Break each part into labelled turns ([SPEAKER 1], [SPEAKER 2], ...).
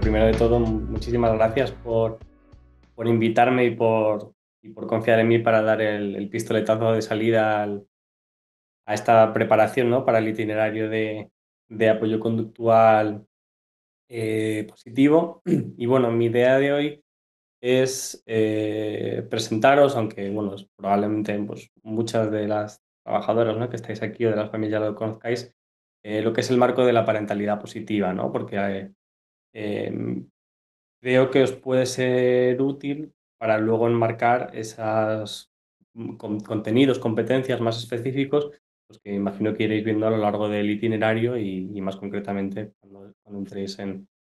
[SPEAKER 1] primero de todo, muchísimas gracias por invitarme y por confiar en mí para dar el pistoletazo de salida a esta preparación, ¿no? Para el itinerario de apoyo conductual positivo. Y bueno, mi idea de hoy es presentaros, aunque bueno, probablemente pues, muchas de las trabajadoras, ¿no? Que estáis aquí o de las familias lo conozcáis, lo que es el marco de la parentalidad positiva, ¿no? Porque eh, creo que os puede ser útil para luego enmarcar esos contenidos, competencias más específicos, pues que imagino que iréis viendo a lo largo del itinerario y más concretamente cuando entréis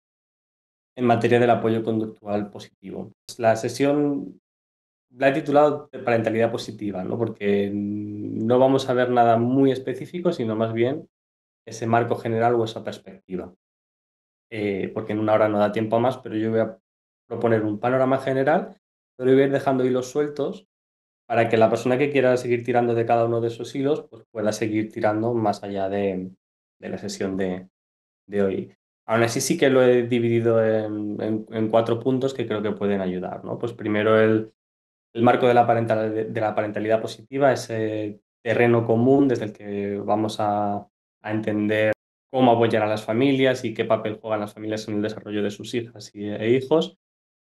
[SPEAKER 1] en materia del apoyo conductual positivo. Pues la sesión la he titulado de parentalidad positiva, ¿no? Porque no vamos a ver nada muy específico, sino más bien ese marco general o esa perspectiva. Porque en una hora no da tiempo a más, pero yo voy a proponer un panorama general, pero voy a ir dejando hilos sueltos para que la persona que quiera seguir tirando de cada uno de esos hilos pues pueda seguir tirando más allá de la sesión de hoy. Aún así sí que lo he dividido en cuatro puntos que creo que pueden ayudar, ¿no? Pues primero el marco de la parentalidad positiva, ese terreno común desde el que vamos a entender cómo apoyar a las familias y qué papel juegan las familias en el desarrollo de sus hijas e hijos.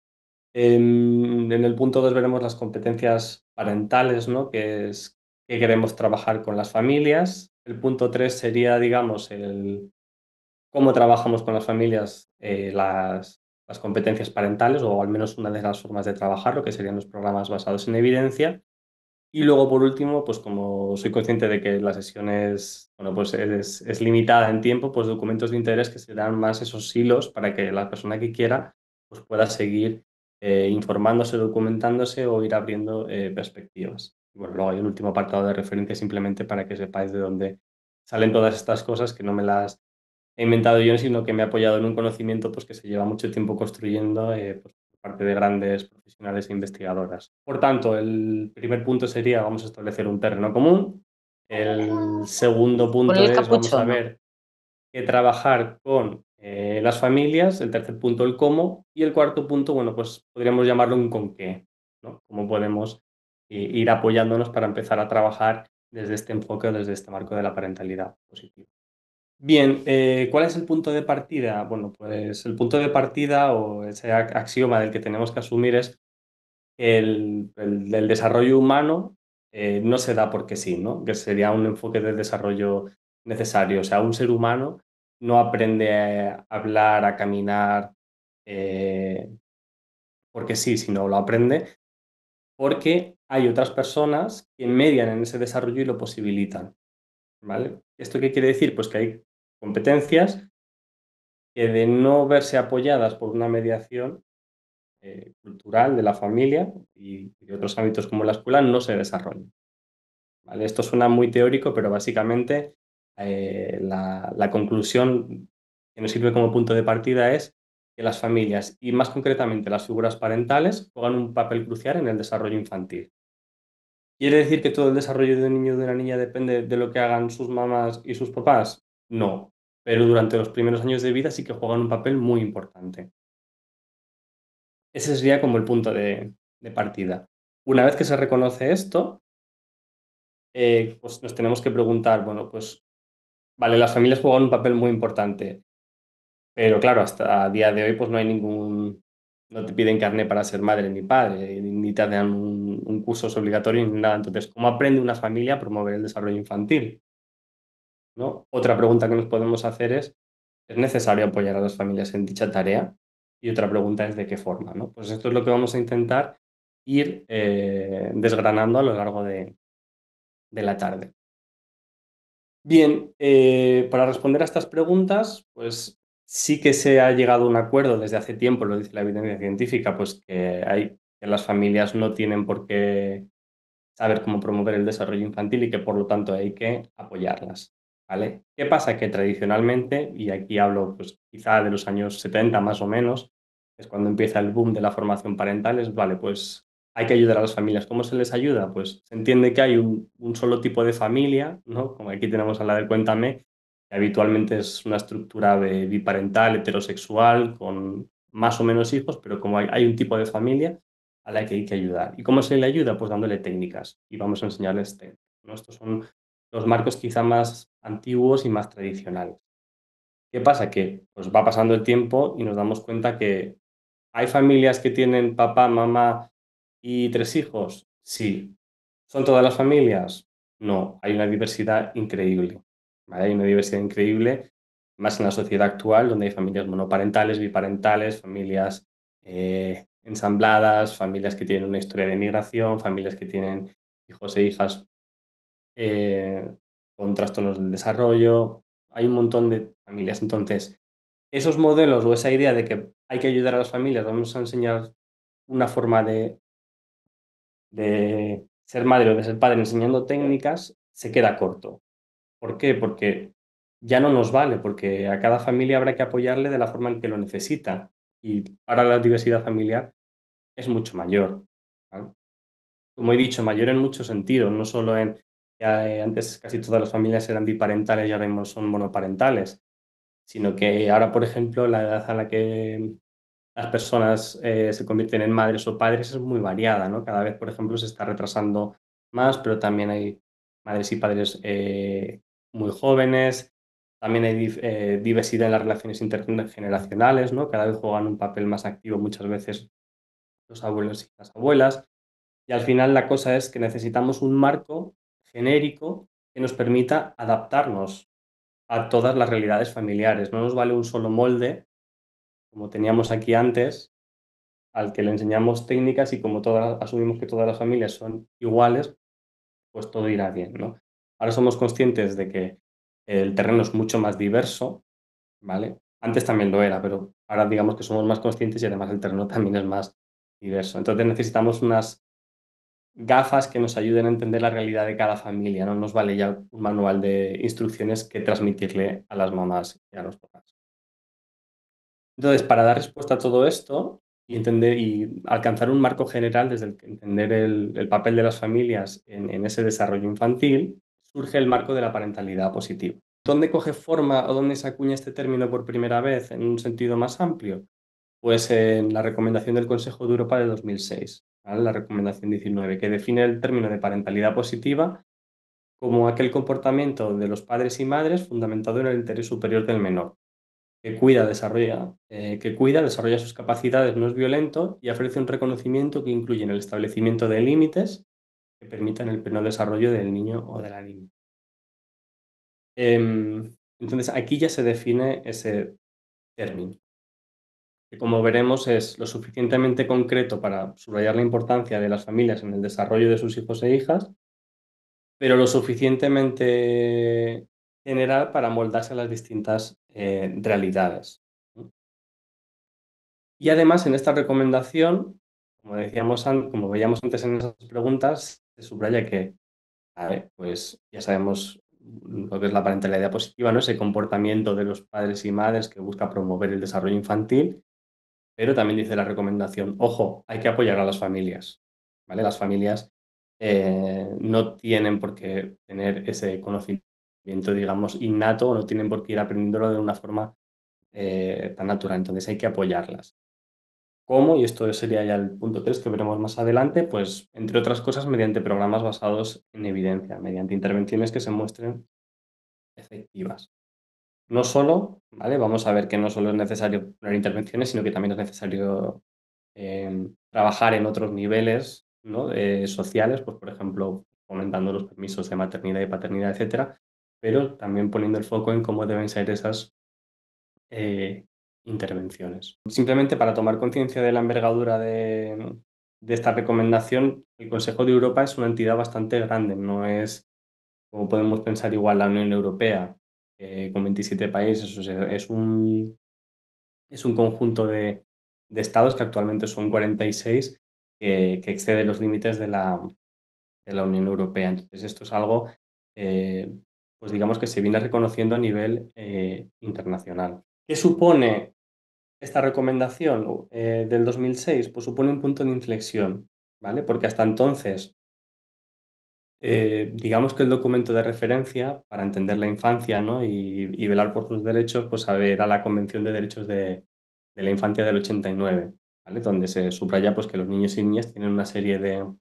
[SPEAKER 1] En el punto 2 veremos las competencias parentales, ¿no? Que queremos trabajar con las familias. El punto 3 sería, digamos, el cómo trabajamos con las familias las competencias parentales, o al menos una de las formas de trabajar, lo que serían los programas basados en evidencia. Y luego, por último, pues como soy consciente de que la sesión bueno, pues es limitada en tiempo, pues documentos de interés que serán más esos hilos para que la persona que quiera pues pueda seguir informándose, documentándose o ir abriendo perspectivas. Y bueno, luego hay un último apartado de referencia simplemente para que sepáis de dónde salen todas estas cosas, que no me las he inventado yo, sino que me he apoyado en un conocimiento pues, que se lleva mucho tiempo construyendo pues, por parte de grandes profesionales e investigadoras. Por tanto, el primer punto sería, vamos a establecer un terreno común. El segundo
[SPEAKER 2] Ponle
[SPEAKER 1] punto
[SPEAKER 2] el
[SPEAKER 1] es, vamos a
[SPEAKER 2] capuchón, ¿no?
[SPEAKER 1] ver qué trabajar con las familias. El tercer punto, el cómo. Y el cuarto punto, bueno, pues podríamos llamarlo un con qué, ¿no? Cómo podemos ir apoyándonos para empezar a trabajar desde este enfoque o desde este marco de la parentalidad positiva. Bien, ¿cuál es el punto de partida? Bueno, pues el punto de partida o ese axioma del que tenemos que asumir es que el desarrollo humano no se da porque sí, ¿no? Que sería un enfoque de desarrollo necesario. O sea, un ser humano no aprende a hablar, a caminar eh, porque sí, sino lo aprende porque hay otras personas que median en ese desarrollo y lo posibilitan, ¿vale? ¿Esto qué quiere decir? Pues que hay competencias que de no verse apoyadas por una mediación cultural de la familia y de otros ámbitos como la escuela no se desarrollan, ¿vale? Esto suena muy teórico, pero básicamente la conclusión que nos sirve como punto de partida es que las familias y más concretamente las figuras parentales juegan un papel crucial en el desarrollo infantil. ¿Quiere decir que todo el desarrollo de un niño o de una niña depende de lo que hagan sus mamás y sus papás? No, pero durante los primeros años de vida sí que juegan un papel muy importante. Ese sería como el punto de partida. Una vez que se reconoce esto, pues nos tenemos que preguntar, bueno, pues vale, las familias juegan un papel muy importante, pero claro, hasta a día de hoy pues no hay no te piden carné para ser madre ni padre, ni te dan un curso obligatorio ni nada. Entonces, ¿cómo aprende una familia a promover el desarrollo infantil? ¿No? Otra pregunta que nos podemos hacer ¿es necesario apoyar a las familias en dicha tarea? Y otra pregunta es ¿de qué forma? ¿No? Pues esto es lo que vamos a intentar ir desgranando a lo largo de la tarde. Bien, para responder a estas preguntas, pues sí que se ha llegado a un acuerdo desde hace tiempo, lo dice la evidencia científica, pues que las familias no tienen por qué saber cómo promover el desarrollo infantil y que por lo tanto hay que apoyarlas, ¿vale? ¿Qué pasa? Que tradicionalmente, y aquí hablo pues quizá de los años 70 más o menos, es cuando empieza el boom de la formación parental, vale, pues hay que ayudar a las familias. ¿Cómo se les ayuda? Pues se entiende que hay un solo tipo de familia, ¿no? Como aquí tenemos a la de Cuéntame, que habitualmente es una estructura biparental, heterosexual, con más o menos hijos, pero como hay un tipo de familia a la que hay que ayudar. ¿Y cómo se le ayuda? Pues dándole técnicas y vamos a enseñarles técnicas, ¿no? Estos son los marcos quizá más antiguos y más tradicionales. ¿Qué pasa? Que pues, va pasando el tiempo y nos damos cuenta que hay familias que tienen papá, mamá y 3 hijos. Sí. ¿Son todas las familias? No, hay una diversidad increíble. ¿Vale? Hay una diversidad increíble, más en la sociedad actual, donde hay familias monoparentales, biparentales, familias ensambladas, familias que tienen una historia de migración, familias que tienen hijos e hijas eh, con trastornos del desarrollo. Hay un montón de familias. Entonces, esos modelos o esa idea de que hay que ayudar a las familias, vamos a enseñar una forma de ser madre o de ser padre enseñando técnicas, se queda corto. ¿Por qué? Porque ya no nos vale, porque a cada familia habrá que apoyarle de la forma en que lo necesita. Y ahora la diversidad familiar es mucho mayor. ¿Vale? Como he dicho, mayor en muchos sentidos, no solo en que antes casi todas las familias eran biparentales y ahora mismo son monoparentales, sino que ahora, por ejemplo, la edad a la que las personas se convierten en madres o padres es muy variada, ¿no? Cada vez, por ejemplo, se está retrasando más, pero también hay madres y padres muy jóvenes. También hay diversidad en las relaciones intergeneracionales, ¿no? Cada vez juegan un papel más activo muchas veces los abuelos y las abuelas. Y al final la cosa es que necesitamos un marco genérico que nos permita adaptarnos a todas las realidades familiares. No nos vale un solo molde, como teníamos aquí antes, al que le enseñamos técnicas y como asumimos que todas las familias son iguales, pues todo irá bien, ¿no? Ahora somos conscientes de que el terreno es mucho más diverso, ¿vale? Antes también lo era, pero ahora digamos que somos más conscientes y además el terreno también es más diverso. Entonces necesitamos unas gafas que nos ayuden a entender la realidad de cada familia, no nos vale ya un manual de instrucciones que transmitirle a las mamás y a los papás. Entonces, para dar respuesta a todo esto y entender y alcanzar un marco general desde el que entender el papel de las familias en ese desarrollo infantil, surge el marco de la parentalidad positiva. ¿Dónde coge forma o dónde se acuña este término por primera vez en un sentido más amplio? Pues en la recomendación del Consejo de Europa de 2006, ¿vale? La recomendación 19, que define el término de parentalidad positiva como aquel comportamiento de los padres y madres fundamentado en el interés superior del menor que cuida, desarrolla sus capacidades, no es violento y ofrece un reconocimiento que incluye en el establecimiento de límites que permitan el pleno desarrollo del niño o de la niña. Entonces, aquí ya se define ese término, que como veremos es lo suficientemente concreto para subrayar la importancia de las familias en el desarrollo de sus hijos e hijas, pero lo suficientemente general para moldarse a las distintas realidades, ¿no? Y además, en esta recomendación, como veíamos antes en esas preguntas, se subraya que, a ver, pues ya sabemos lo que es la parentalidad positiva, ¿no? Ese comportamiento de los padres y madres que busca promover el desarrollo infantil, pero también dice la recomendación, ojo, hay que apoyar a las familias, ¿vale? Las familias no tienen por qué tener ese conocimiento, digamos, innato, o no tienen por qué ir aprendiéndolo de una forma tan natural, entonces hay que apoyarlas. ¿Cómo? Y esto sería ya el punto 3 que veremos más adelante, pues entre otras cosas mediante programas basados en evidencia, mediante intervenciones que se muestren efectivas. No solo, ¿vale? Vamos a ver que no solo es necesario poner intervenciones, sino que también es necesario trabajar en otros niveles, ¿no? Sociales, pues por ejemplo, fomentando los permisos de maternidad y paternidad, etcétera, pero también poniendo el foco en cómo deben ser esas eh, intervenciones. Simplemente para tomar conciencia de la envergadura de esta recomendación, el Consejo de Europa es una entidad bastante grande, no es como podemos pensar igual la Unión Europea, con 27 países, o sea, es un conjunto de estados que actualmente son 46 que excede los límites de la Unión Europea. Entonces, esto es algo, eh, pues digamos que se viene reconociendo a nivel internacional. ¿Qué supone esta recomendación del 2006? Pues supone un punto de inflexión, ¿vale? Porque hasta entonces, digamos que el documento de referencia para entender la infancia, ¿no? y velar por sus derechos, pues a ver, era la Convención de Derechos de la infancia del 89, ¿vale? Donde se subraya pues, que los niños y niñas tienen una serie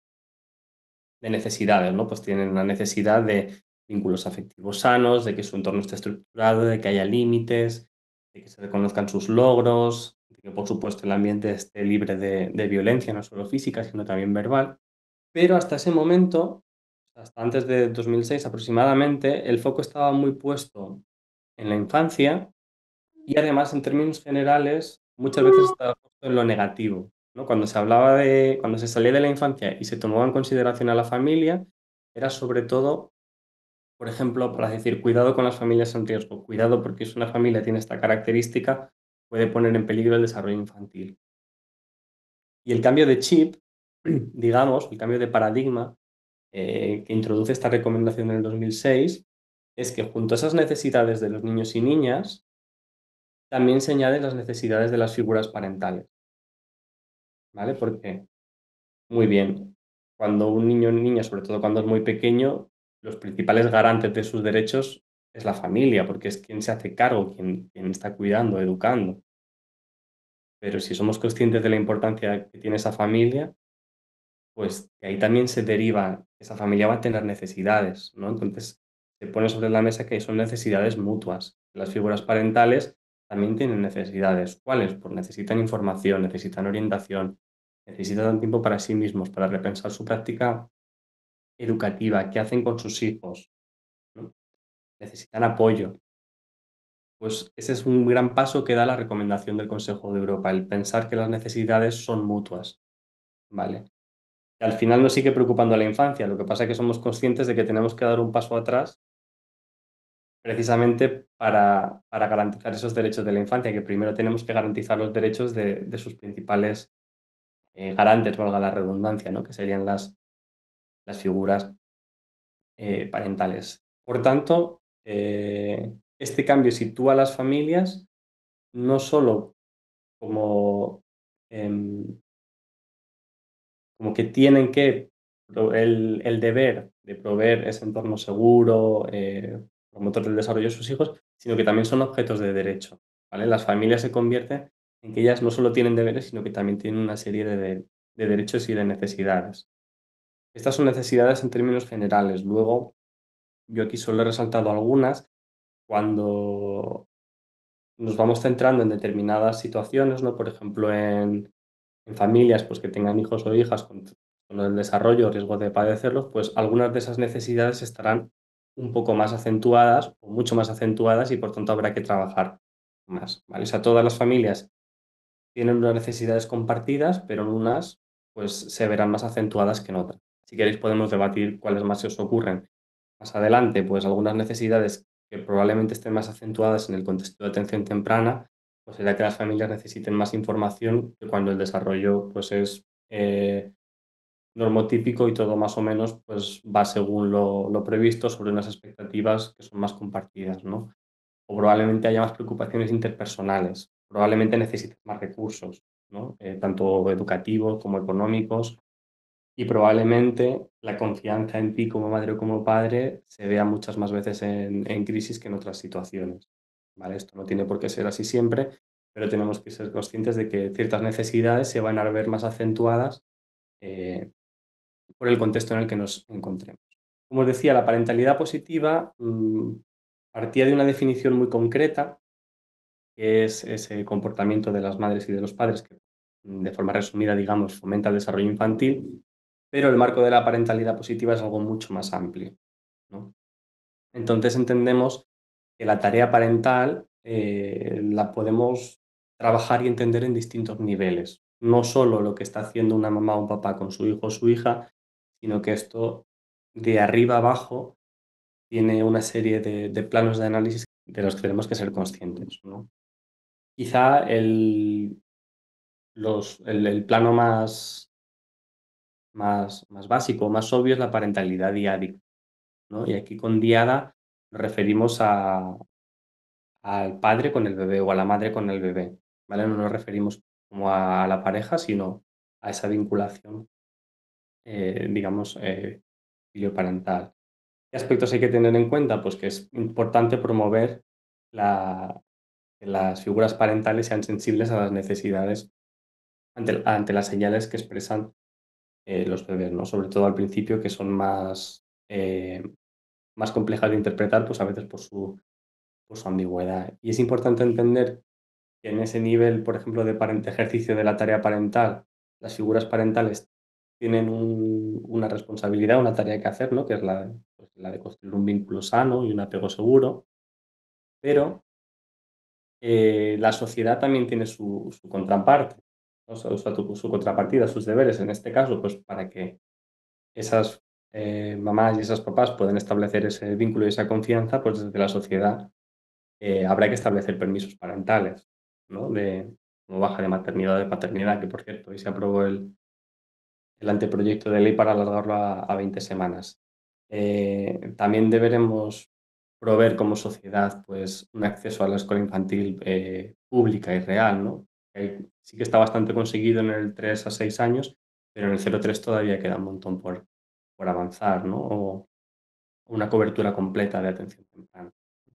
[SPEAKER 1] de necesidades, ¿no? Pues tienen una necesidad de vínculos afectivos sanos, de que su entorno esté estructurado, de que haya límites, de que se reconozcan sus logros, de que por supuesto el ambiente esté libre de violencia, no solo física, sino también verbal. Pero hasta ese momento, hasta antes de 2006 aproximadamente, el foco estaba muy puesto en la infancia y además en términos generales muchas veces estaba puesto en lo negativo, ¿no? Cuando se salía de la infancia y se tomaba en consideración a la familia, era sobre todo, por ejemplo, para decir, cuidado con las familias en riesgo, cuidado porque si una familia tiene esta característica, puede poner en peligro el desarrollo infantil. Y el cambio de chip, digamos, el cambio de paradigma que introduce esta recomendación en el 2006, es que junto a esas necesidades de los niños y niñas, también se añaden las necesidades de las figuras parentales, ¿vale? Porque, muy bien, cuando un niño o niña, sobre todo cuando es muy pequeño, los principales garantes de sus derechos es la familia, porque es quien se hace cargo, quien está cuidando, educando. Pero si somos conscientes de la importancia que tiene esa familia, pues de ahí también se deriva, esa familia va a tener necesidades, ¿no? Entonces se pone sobre la mesa que son necesidades mutuas. Las figuras parentales también tienen necesidades. ¿Cuáles? Pues necesitan información, necesitan orientación, necesitan tiempo para sí mismos, para repensar su práctica educativa, qué hacen con sus hijos, ¿no? Necesitan apoyo. Pues ese es un gran paso que da la recomendación del Consejo de Europa, el pensar que las necesidades son mutuas, ¿vale? Que al final nos sigue preocupando a la infancia. Lo que pasa es que somos conscientes de que tenemos que dar un paso atrás precisamente para garantizar esos derechos de la infancia, que primero tenemos que garantizar los derechos de sus principales garantes, valga la redundancia, ¿no? Que serían las figuras parentales. Por tanto, este cambio sitúa a las familias no solo como em, como que tienen que el deber de proveer ese entorno seguro, promotor del desarrollo de sus hijos, sino que también son objetos de derecho, ¿vale? Las familias se convierten en que ellas no solo tienen deberes, sino que también tienen una serie de derechos y de necesidades. Estas son necesidades en términos generales. Luego, yo aquí solo he resaltado algunas cuando nos vamos centrando en determinadas situaciones, ¿no? Por ejemplo, en familias pues, que tengan hijos o hijas con el desarrollo o riesgo de padecerlos, pues algunas de esas necesidades estarán un poco más acentuadas o mucho más acentuadas y por tanto habrá que trabajar más, ¿vale? O sea, todas las familias tienen unas necesidades compartidas, pero en unas pues se verán más acentuadas que en otras. Si queréis podemos debatir cuáles más se os ocurren más adelante, pues algunas necesidades que probablemente estén más acentuadas en el contexto de atención temprana, pues será que las familias necesiten más información que cuando el desarrollo pues es normotípico y todo más o menos pues va según lo previsto sobre unas expectativas que son más compartidas, ¿no? O probablemente haya más preocupaciones interpersonales, probablemente necesites más recursos, ¿no? Tanto educativos como económicos, y probablemente la confianza en ti como madre o como padre se vea muchas más veces en crisis que en otras situaciones, ¿vale? Esto no tiene por qué ser así siempre, pero tenemos que ser conscientes de que ciertas necesidades se van a ver más acentuadas eh, por el contexto en el que nos encontremos. Como os decía, la parentalidad positiva partía de una definición muy concreta, que es ese comportamiento de las madres y de los padres que, de forma resumida, digamos, fomenta el desarrollo infantil, pero el marco de la parentalidad positiva es algo mucho más amplio, ¿no? Entonces entendemos que la tarea parental la podemos trabajar y entender en distintos niveles. No solo lo que está haciendo una mamá o un papá con su hijo o su hija, sino que esto de arriba abajo tiene una serie de planos de análisis de los que tenemos que ser conscientes, ¿no? Quizá el plano más básico, más obvio es la parentalidad diádica, ¿no? Y aquí con diada nos referimos al padre con el bebé o a la madre con el bebé, ¿vale? No nos referimos como a la pareja, sino a esa vinculación, digamos, filioparental. ¿Qué aspectos hay que tener en cuenta? Pues que es importante promover la, que las figuras parentales sean sensibles a las necesidades ante las señales que expresan los bebés, ¿no? Sobre todo al principio, que son más complejas de interpretar, pues a veces por su ambigüedad. Y es importante entender que en ese nivel, por ejemplo, de ejercicio de la tarea parental, las figuras parentales tienen una responsabilidad, una tarea que hacer, ¿no? Que es pues, la de construir un vínculo sano y un apego seguro, pero la sociedad también tiene su contraparte, ¿no? Su contrapartida, sus deberes. En este caso, pues para que esas mamás y esos papás puedan establecer ese vínculo y esa confianza, pues desde la sociedad habrá que establecer permisos parentales, ¿no? Como baja de maternidad o de paternidad, que por cierto, hoy se aprobó el anteproyecto de ley para alargarlo a 20 semanas. También deberemos proveer como sociedad pues, un acceso a la escuela infantil pública y real, ¿no? Sí que está bastante conseguido en el 3 a 6 años, pero en el 0 a 3 todavía queda un montón por avanzar, ¿no? O una cobertura completa de atención temprana.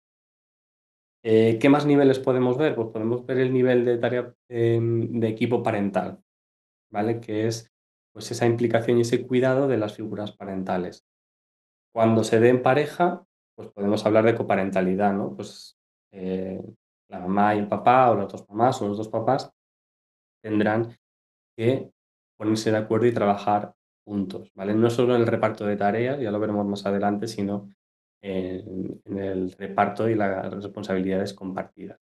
[SPEAKER 1] ¿Qué más niveles podemos ver? Pues podemos ver el nivel de tarea de equipo parental, ¿vale? Que es pues, esa implicación y ese cuidado de las figuras parentales. Cuando se dé en pareja, pues podemos hablar de coparentalidad, ¿no? Pues eh, la mamá y el papá, o las dos mamás, o los dos papás, tendrán que ponerse de acuerdo y trabajar juntos, ¿vale? No solo en el reparto de tareas, ya lo veremos más adelante, sino en el reparto y las responsabilidades compartidas.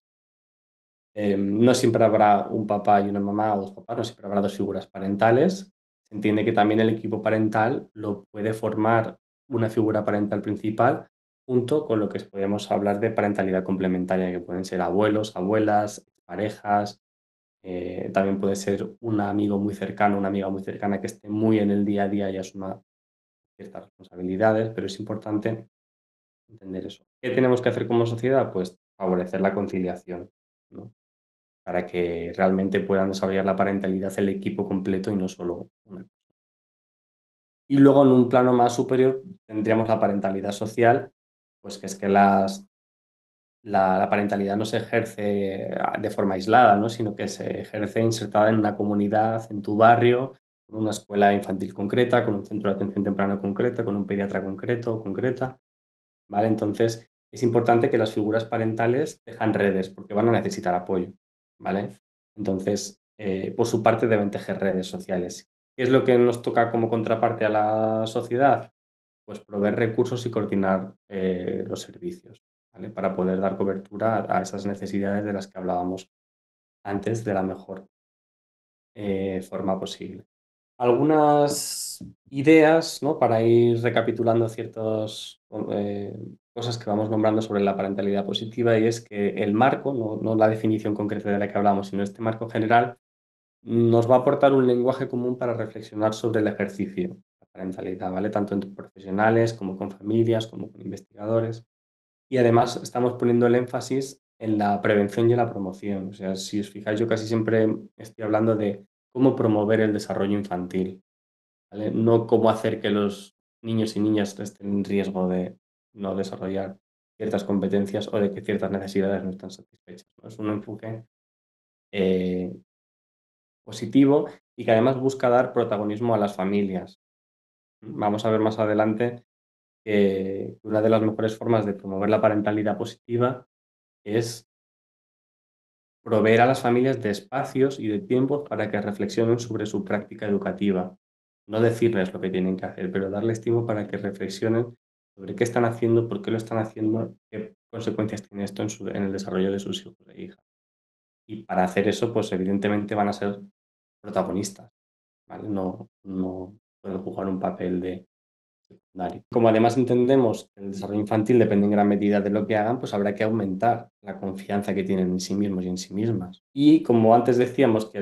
[SPEAKER 1] No siempre habrá un papá y una mamá o dos papás, no siempre habrá dos figuras parentales. Se entiende que también el equipo parental lo puede formar una figura parental principal junto con lo que podemos hablar de parentalidad complementaria, que pueden ser abuelos, abuelas, parejas, también puede ser un amigo muy cercano, una amiga muy cercana que esté muy en el día a día y asuma ciertas responsabilidades, pero es importante entender eso. ¿Qué tenemos que hacer como sociedad? Pues favorecer la conciliación, ¿no? Para que realmente puedan desarrollar la parentalidad el equipo completo y no solo una. Y luego en un plano más superior tendríamos la parentalidad social, pues que es que la parentalidad no se ejerce de forma aislada, ¿no? Sino que se ejerce insertada en una comunidad, en tu barrio, con una escuela infantil concreta, con un centro de atención temprana concreta, con un pediatra concreto o concreta, ¿vale? Entonces es importante que las figuras parentales tejan redes porque van a necesitar apoyo, ¿vale? Entonces, por su parte deben tejer redes sociales. ¿Qué es lo que nos toca como contraparte a la sociedad? Pues proveer recursos y coordinar los servicios, ¿vale? Para poder dar cobertura a esas necesidades de las que hablábamos antes de la mejor forma posible. Algunas ideas, ¿no? Para ir recapitulando ciertas cosas que vamos nombrando sobre la parentalidad positiva, y es que el marco, no la definición concreta de la que hablamos, sino este marco general, nos va a aportar un lenguaje común para reflexionar sobre el ejercicio de la parentalidad, ¿vale? Tanto entre profesionales como con familias, como con investigadores. Y además estamos poniendo el énfasis en la prevención y en la promoción. O sea, si os fijáis, yo casi siempre estoy hablando de cómo promover el desarrollo infantil, ¿vale? No cómo hacer que los niños y niñas estén en riesgo de no desarrollar ciertas competencias o de que ciertas necesidades no están satisfechas, ¿no? Es un enfoque eh, positivo y que además busca dar protagonismo a las familias. Vamos a ver más adelante que una de las mejores formas de promover la parentalidad positiva es proveer a las familias de espacios y de tiempos para que reflexionen sobre su práctica educativa. No decirles lo que tienen que hacer, pero darles tiempo para que reflexionen sobre qué están haciendo, por qué lo están haciendo, qué consecuencias tiene esto en el desarrollo de sus hijos e hijas. Y para hacer eso, pues evidentemente van a ser protagonistas, ¿vale? No pueden jugar un papel de secundario. Como además entendemos que el desarrollo infantil depende en gran medida de lo que hagan, pues habrá que aumentar la confianza que tienen en sí mismos y en sí mismas. Y como antes decíamos que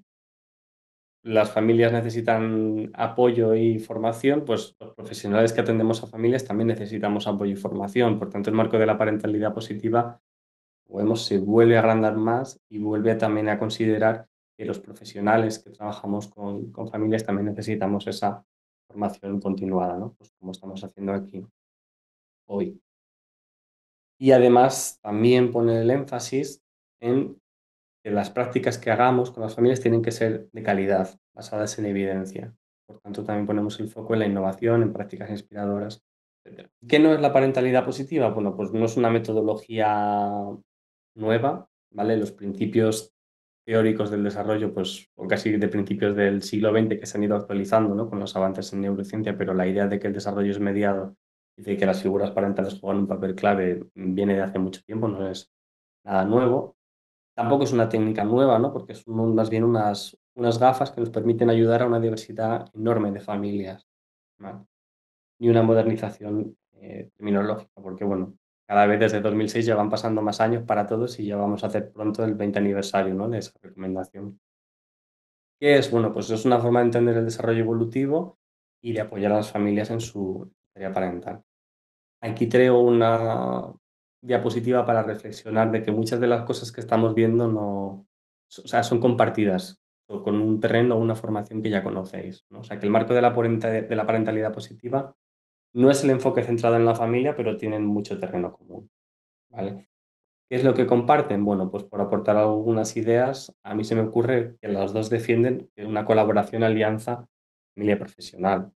[SPEAKER 1] las familias necesitan apoyo y formación, pues los profesionales que atendemos a familias también necesitamos apoyo y formación. Por tanto, el marco de la parentalidad positiva se vuelve a agrandar más y vuelve también a considerar que los profesionales que trabajamos con familias también necesitamos esa formación continuada, ¿no? Pues como estamos haciendo aquí hoy. Y además también pone el énfasis en que las prácticas que hagamos con las familias tienen que ser de calidad, basadas en evidencia. Por tanto, también ponemos el foco en la innovación, en prácticas inspiradoras, etcétera. ¿Qué no es la parentalidad positiva? Bueno, pues no es una metodología nueva, ¿vale? Los principios teóricos del desarrollo, pues, o casi de principios del siglo XX que se han ido actualizando, ¿no? Con los avances en neurociencia, pero la idea de que el desarrollo es mediado y de que las figuras parentales juegan un papel clave viene de hace mucho tiempo, no es nada nuevo. Tampoco es una técnica nueva, ¿no? Porque son más bien unas gafas que nos permiten ayudar a una diversidad enorme de familias, ¿vale? Y una modernización terminológica, porque bueno, cada vez desde 2006 ya van pasando más años para todos y ya vamos a hacer pronto el 20 aniversario, ¿no? De esa recomendación. ¿Qué es? Bueno, pues es una forma de entender el desarrollo evolutivo y de apoyar a las familias en su tarea parental. Aquí traigo una diapositiva para reflexionar de que muchas de las cosas que estamos viendo no, o sea, son compartidas o con un terreno o una formación que ya conocéis, ¿no? O sea, que el marco de de la parentalidad positiva no es el enfoque centrado en la familia, pero tienen mucho terreno común, ¿vale? ¿Qué es lo que comparten? Bueno, pues por aportar algunas ideas, a mí se me ocurre que las dos defienden una colaboración, alianza, familia profesional.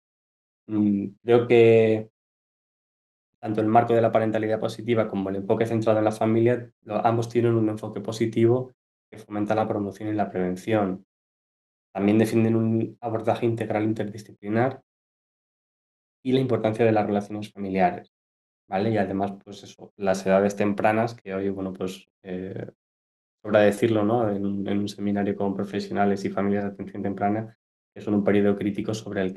[SPEAKER 1] Creo que tanto el marco de la parentalidad positiva como el enfoque centrado en la familia, ambos tienen un enfoque positivo que fomenta la promoción y la prevención. También defienden un abordaje integral interdisciplinar y la importancia de las relaciones familiares, ¿vale? Y además, pues eso, las edades tempranas, que hoy, bueno, pues sobra decirlo, ¿no? En un seminario con profesionales y familias de atención temprana, que son un periodo crítico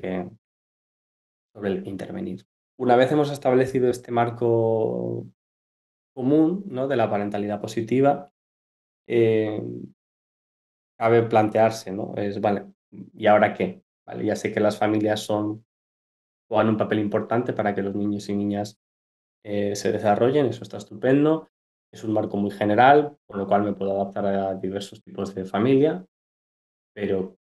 [SPEAKER 1] sobre el que intervenir. Una vez hemos establecido este marco común, ¿no? De la parentalidad positiva, eh, cabe plantearse, ¿no? Es, vale, ¿y ahora qué? Vale, ya sé que las familias juegan un papel importante para que los niños y niñas se desarrollen, eso está estupendo. Es un marco muy general, con lo cual me puedo adaptar a diversos tipos de familia, pero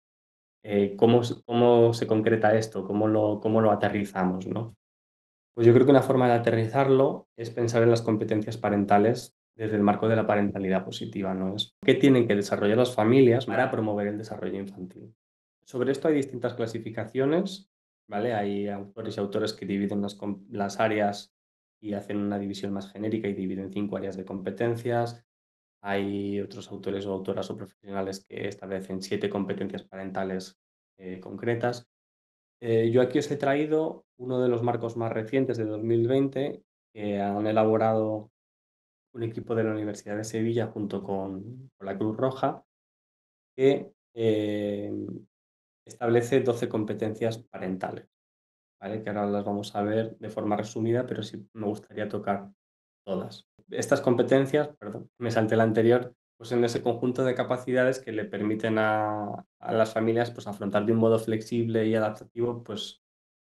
[SPEAKER 1] cómo se concreta esto? Cómo lo aterrizamos, ¿no? Pues yo creo que una forma de aterrizarlo es pensar en las competencias parentales desde el marco de la parentalidad positiva, ¿no? Es qué tienen que desarrollar las familias para promover el desarrollo infantil. Sobre esto hay distintas clasificaciones, ¿vale? Hay autores y autores que dividen las áreas y hacen una división más genérica y dividen 5 áreas de competencias. Hay otros autores o autoras o profesionales que establecen 7 competencias parentales concretas. Yo aquí os he traído uno de los marcos más recientes de 2020 que han elaborado un equipo de la Universidad de Sevilla junto con la Cruz Roja que establece 12 competencias parentales, ¿vale? Que ahora las vamos a ver de forma resumida, pero sí me gustaría tocar todas. Estas competencias, perdón, me salté la anterior, pues en ese conjunto de capacidades que le permiten a las familias pues, afrontar de un modo flexible y adaptativo pues,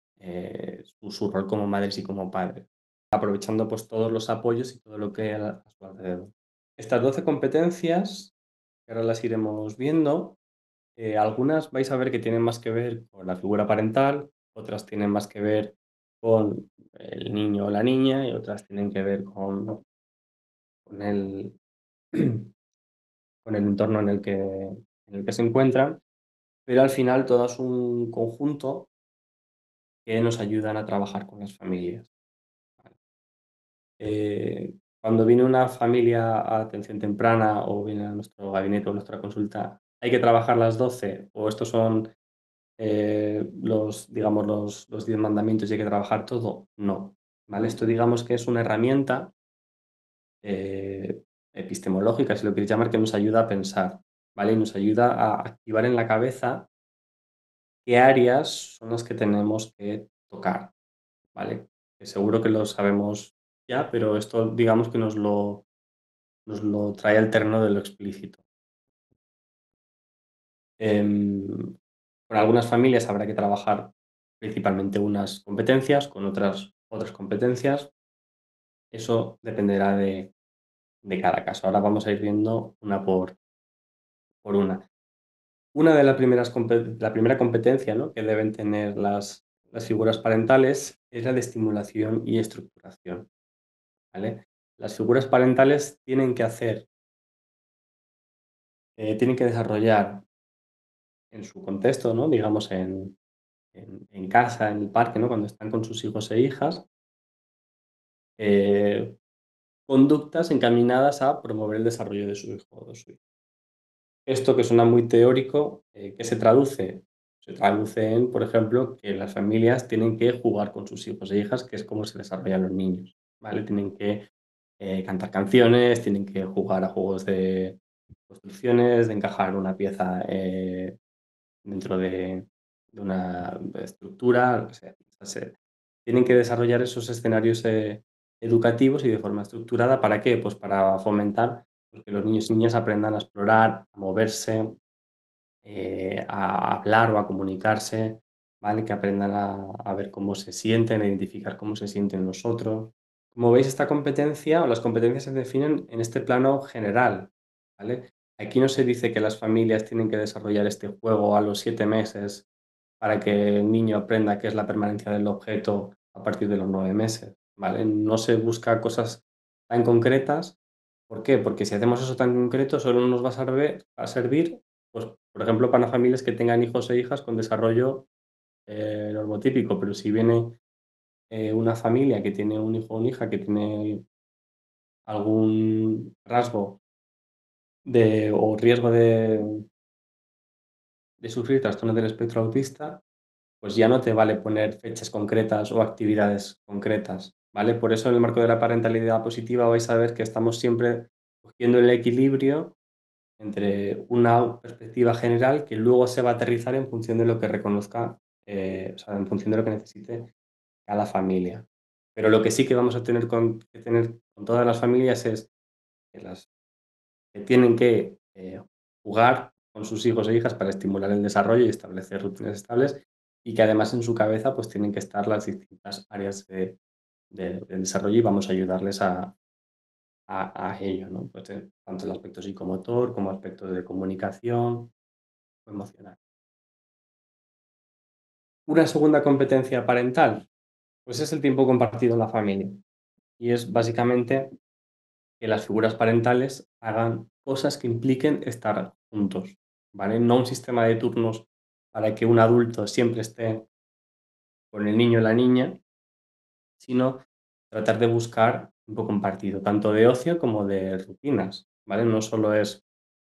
[SPEAKER 1] su rol como madres y como padres, aprovechando pues, todos los apoyos y todo lo que hay a su alrededor. Estas 12 competencias, que ahora las iremos viendo, algunas vais a ver que tienen más que ver con la figura parental, otras tienen más que ver con el niño o la niña y otras tienen que ver con el, con el entorno en el que se encuentran, pero al final todo es un conjunto que nos ayudan a trabajar con las familias. Eh, Cuando viene una familia a atención temprana o viene a nuestro gabinete o nuestra consulta, ¿hay que trabajar las 12 o estos son digamos, los 10 mandamientos y hay que trabajar todo? No, ¿vale? Esto digamos que es una herramienta epistemológica, si lo queréis llamar, que nos ayuda a pensar, ¿vale? Y nos ayuda a activar en la cabeza qué áreas son las que tenemos que tocar, ¿vale? Que seguro que lo sabemos ya, pero esto digamos que nos lo trae al terreno de lo explícito. Con algunas familias habrá que trabajar principalmente unas competencias, con otras competencias. Eso dependerá de cada caso. Ahora vamos a ir viendo una por una. Una de la primera competencia, ¿no? Que deben tener las figuras parentales es la de estimulación y estructuración, ¿vale? Las figuras parentales tienen que hacer tienen que desarrollar en su contexto, ¿no? Digamos, en casa, en el parque, ¿no? Cuando están con sus hijos e hijas, eh, conductas encaminadas a promover el desarrollo de su hijo o de su hija. Esto que suena muy teórico, ¿qué se traduce? Se traduce en, por ejemplo, que las familias tienen que jugar con sus hijos e hijas, que es como se desarrollan los niños, ¿vale? Tienen que cantar canciones, tienen que jugar a juegos de construcciones, de encajar una pieza dentro de una estructura, lo que sea. O sea, tienen que desarrollar esos escenarios educativos y de forma estructurada. ¿Para qué? Pues para fomentar pues, que los niños y niñas aprendan a explorar, a moverse, a hablar o a comunicarse, ¿vale? Que aprendan a ver cómo se sienten, a identificar cómo se sienten los otros. Como veis, esta competencia o las competencias se definen en este plano general, ¿vale? Aquí no se dice que las familias tienen que desarrollar este juego a los 7 meses para que el niño aprenda qué es la permanencia del objeto a partir de los 9 meses, ¿vale? No se busca cosas tan concretas. ¿Por qué? Porque si hacemos eso tan concreto, solo nos va a servir, pues, por ejemplo, para familias que tengan hijos e hijas con desarrollo normotípico, pero si viene una familia que tiene un hijo o una hija que tiene algún rasgo o riesgo de sufrir trastorno del espectro autista, pues ya no te vale poner fechas concretas o actividades concretas, ¿vale? Por eso en el marco de la parentalidad positiva vais a ver que estamos siempre cogiendo el equilibrio entre una perspectiva general que luego se va a aterrizar en función de lo que reconozca, o sea, en función de lo que necesite cada familia. Pero lo que sí que vamos a tener que tener con todas las familias es que las que tienen que jugar con sus hijos e hijas para estimular el desarrollo y establecer rutinas estables y que además en su cabeza pues tienen que estar las distintas áreas del desarrollo y vamos a ayudarles a ello, ¿no? Pues, tanto el aspecto psicomotor como aspectos de comunicación o emocional. Una segunda competencia parental, pues es el tiempo compartido en la familia y es básicamente que las figuras parentales hagan cosas que impliquen estar juntos, ¿vale? No un sistema de turnos para que un adulto siempre esté con el niño o la niña, sino tratar de buscar tiempo compartido, tanto de ocio como de rutinas, ¿vale? No solo es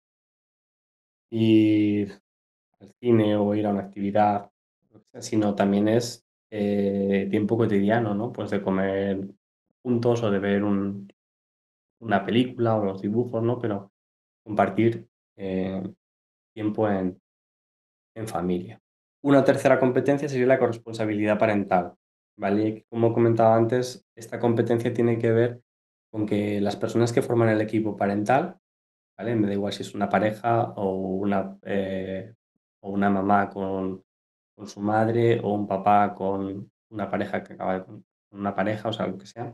[SPEAKER 1] ir al cine o ir a una actividad, lo que sea, sino también es tiempo cotidiano, ¿no? Pues de comer juntos o de ver una película o los dibujos, ¿no? Pero compartir eh, tiempo en familia. Una tercera competencia sería la corresponsabilidad parental, ¿vale? Como comentaba antes, esta competencia tiene que ver con que las personas que forman el equipo parental, ¿vale? Me da igual si es una pareja o una mamá con su madre o un papá con una pareja que acaba con una pareja, o sea, lo que sea.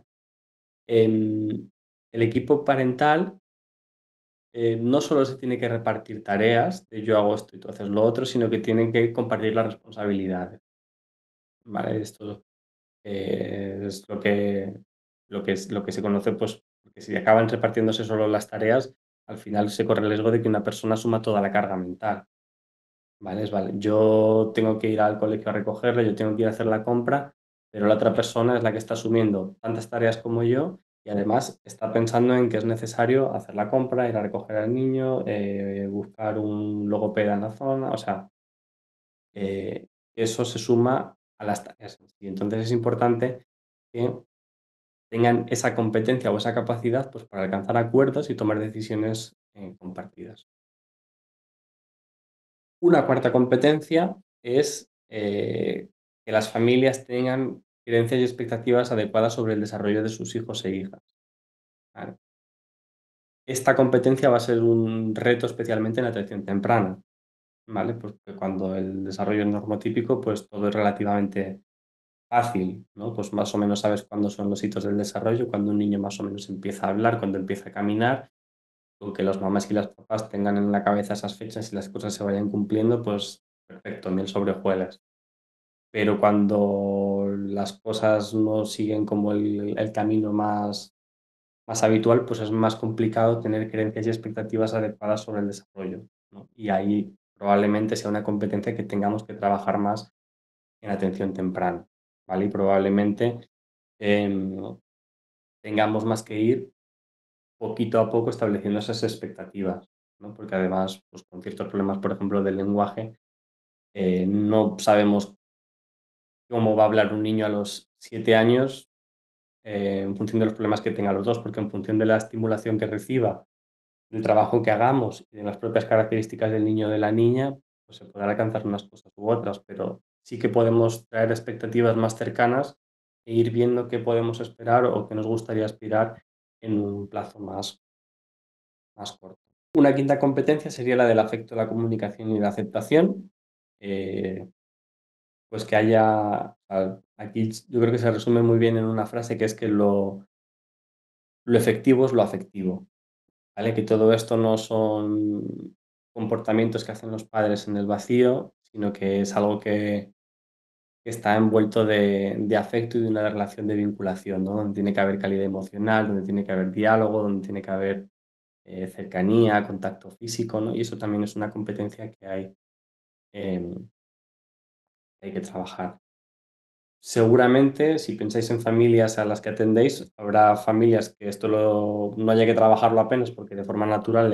[SPEAKER 1] El equipo parental no solo se tiene que repartir tareas, de yo hago esto y tú haces lo otro, sino que tienen que compartir las responsabilidades, ¿vale? Esto es lo que se conoce, pues, porque si acaban repartiéndose solo las tareas, al final se corre el riesgo de que una persona asuma toda la carga mental, ¿vale? Vale, yo tengo que ir al colegio a recogerle, yo tengo que ir a hacer la compra, pero la otra persona es la que está asumiendo tantas tareas como yo y además está pensando en que es necesario hacer la compra, ir a recoger al niño, buscar un logopeda en la zona, o sea, eso se suma a las tareas en sí. Entonces es importante que tengan esa competencia o esa capacidad pues, para alcanzar acuerdos y tomar decisiones compartidas. Una cuarta competencia es que las familias tengan creencias y expectativas adecuadas sobre el desarrollo de sus hijos e hijas, ¿vale? Esta competencia va a ser un reto especialmente en la atención temprana, ¿vale? Porque cuando el desarrollo es normotípico, pues todo es relativamente fácil, ¿no? Pues más o menos sabes cuándo son los hitos del desarrollo, cuando un niño más o menos empieza a hablar, cuando empieza a caminar, con que las mamás y las papás tengan en la cabeza esas fechas y las cosas se vayan cumpliendo, pues perfecto, miel sobre hojuelas. Pero cuando las cosas no siguen como el camino más más habitual, pues es más complicado tener creencias y expectativas adecuadas sobre el desarrollo, ¿no? Y ahí probablemente sea una competencia que tengamos que trabajar más en atención temprana, ¿vale? Y probablemente em, tengamos más que ir poquito a poco estableciendo esas expectativas, ¿no? Porque además, pues con ciertos problemas, por ejemplo, del lenguaje, no sabemos cómo va a hablar un niño a los 7 años en función de los problemas que tenga los dos, porque en función de la estimulación que reciba, del trabajo que hagamos y de las propias características del niño o de la niña, pues se podrán alcanzar unas cosas u otras, pero sí que podemos traer expectativas más cercanas e ir viendo qué podemos esperar o qué nos gustaría aspirar en un plazo más corto. Una quinta competencia sería la del afecto, la comunicación y la aceptación. Eh, pues que haya, aquí yo creo que se resume muy bien en una frase que es que lo efectivo es lo afectivo, ¿vale? Que todo esto no son comportamientos que hacen los padres en el vacío, sino que es algo que está envuelto de afecto y de una relación de vinculación, ¿no? Donde tiene que haber calidad emocional, donde tiene que haber diálogo, donde tiene que haber cercanía, contacto físico, ¿no? Y eso también es una competencia que hay que trabajar. Seguramente, si pensáis en familias a las que atendéis, habrá familias que esto no haya que trabajarlo apenas porque de forma natural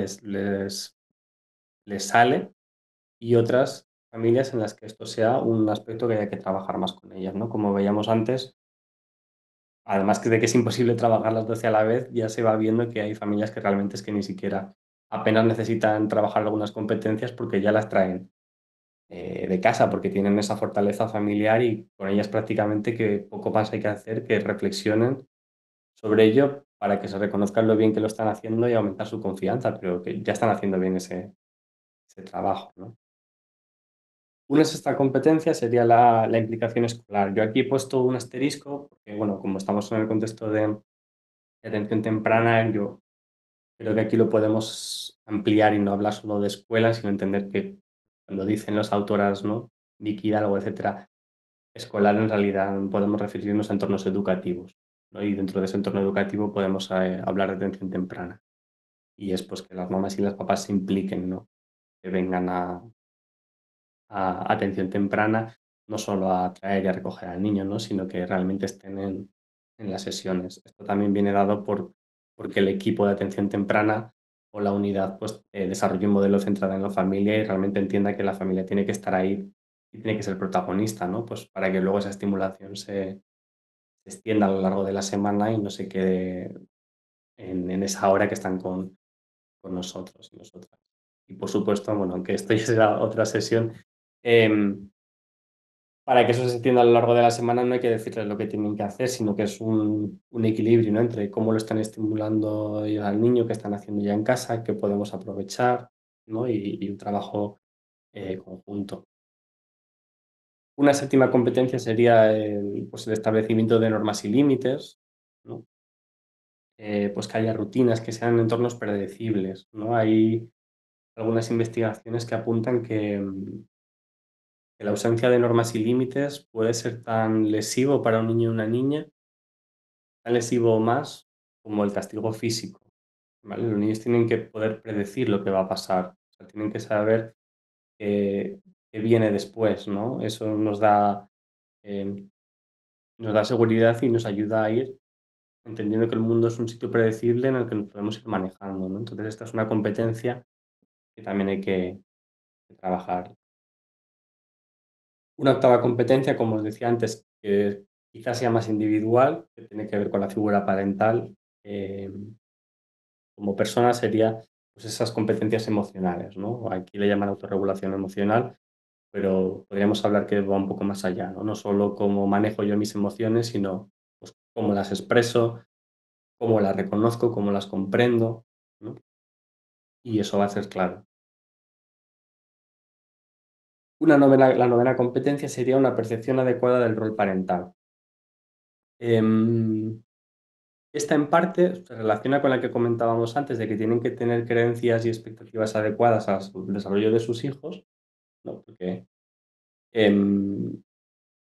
[SPEAKER 1] les sale, y otras familias en las que esto sea un aspecto que haya que trabajar más con ellas, ¿no? Como veíamos antes, además que de que es imposible trabajar las 12 a la vez, ya se va viendo que hay familias que realmente es que ni siquiera apenas necesitan trabajar algunas competencias porque ya las traen de casa, porque tienen esa fortaleza familiar y con ellas prácticamente que poco más hay que hacer que reflexionen sobre ello para que se reconozcan lo bien que lo están haciendo y aumentar su confianza, pero que ya están haciendo bien ese trabajo, ¿no? Una sexta competencia sería la implicación escolar. Yo aquí he puesto un asterisco, porque bueno, como estamos en el contexto de atención temprana, yo creo que aquí lo podemos ampliar y no hablar solo de escuelas, sino entender que cuando dicen las autoras, ¿no? Vicky Hidalgo, etcétera, escolar en realidad podemos referirnos a entornos educativos, ¿no? Y dentro de ese entorno educativo podemos hablar de atención temprana. Y es pues que las mamás y los papás se impliquen, ¿no? Que vengan a atención temprana, no solo a traer y a recoger al niño, ¿no? Sino que realmente estén en las sesiones. Esto también viene dado porque el equipo de atención temprana o la unidad pues, desarrolle un modelo centrado en la familia y realmente entienda que la familia tiene que estar ahí y tiene que ser protagonista, ¿no? Pues para que luego esa estimulación se extienda a lo largo de la semana y no se quede en esa hora que están con nosotros y nosotras. Y por supuesto, bueno, aunque esto ya será otra sesión, em, para que eso se extienda a lo largo de la semana no hay que decirles lo que tienen que hacer, sino que es un equilibrio, ¿no? Entre cómo lo están estimulando ellos al niño, qué están haciendo ya en casa, qué podemos aprovechar, ¿no? Y un trabajo conjunto. Una séptima competencia sería pues el establecimiento de normas y límites, ¿no? Pues que haya rutinas, que sean entornos predecibles, ¿no? Hay algunas investigaciones que apuntan que la ausencia de normas y límites puede ser tan lesivo para un niño y una niña, tan lesivo o más como el castigo físico, ¿vale? Los niños tienen que poder predecir lo que va a pasar, o sea, tienen que saber qué viene después, ¿no? Eso eh, nos da seguridad y nos ayuda a ir entendiendo que el mundo es un sitio predecible en el que nos podemos ir manejando, ¿no? Entonces, esta es una competencia que también hay que trabajar. Una octava competencia, como os decía antes, que quizás sea más individual, que tiene que ver con la figura parental, eh, como persona sería pues, esas competencias emocionales, ¿no? Aquí le llaman autorregulación emocional, pero podríamos hablar que va un poco más allá, ¿no? No solo cómo manejo yo mis emociones, sino pues, cómo las expreso, cómo las reconozco, cómo las comprendo, ¿no? Y eso va a ser clave. La novena competencia sería una percepción adecuada del rol parental. Em, Esta en parte se relaciona con la que comentábamos antes, de que tienen que tener creencias y expectativas adecuadas al desarrollo de sus hijos, ¿no? Porque em,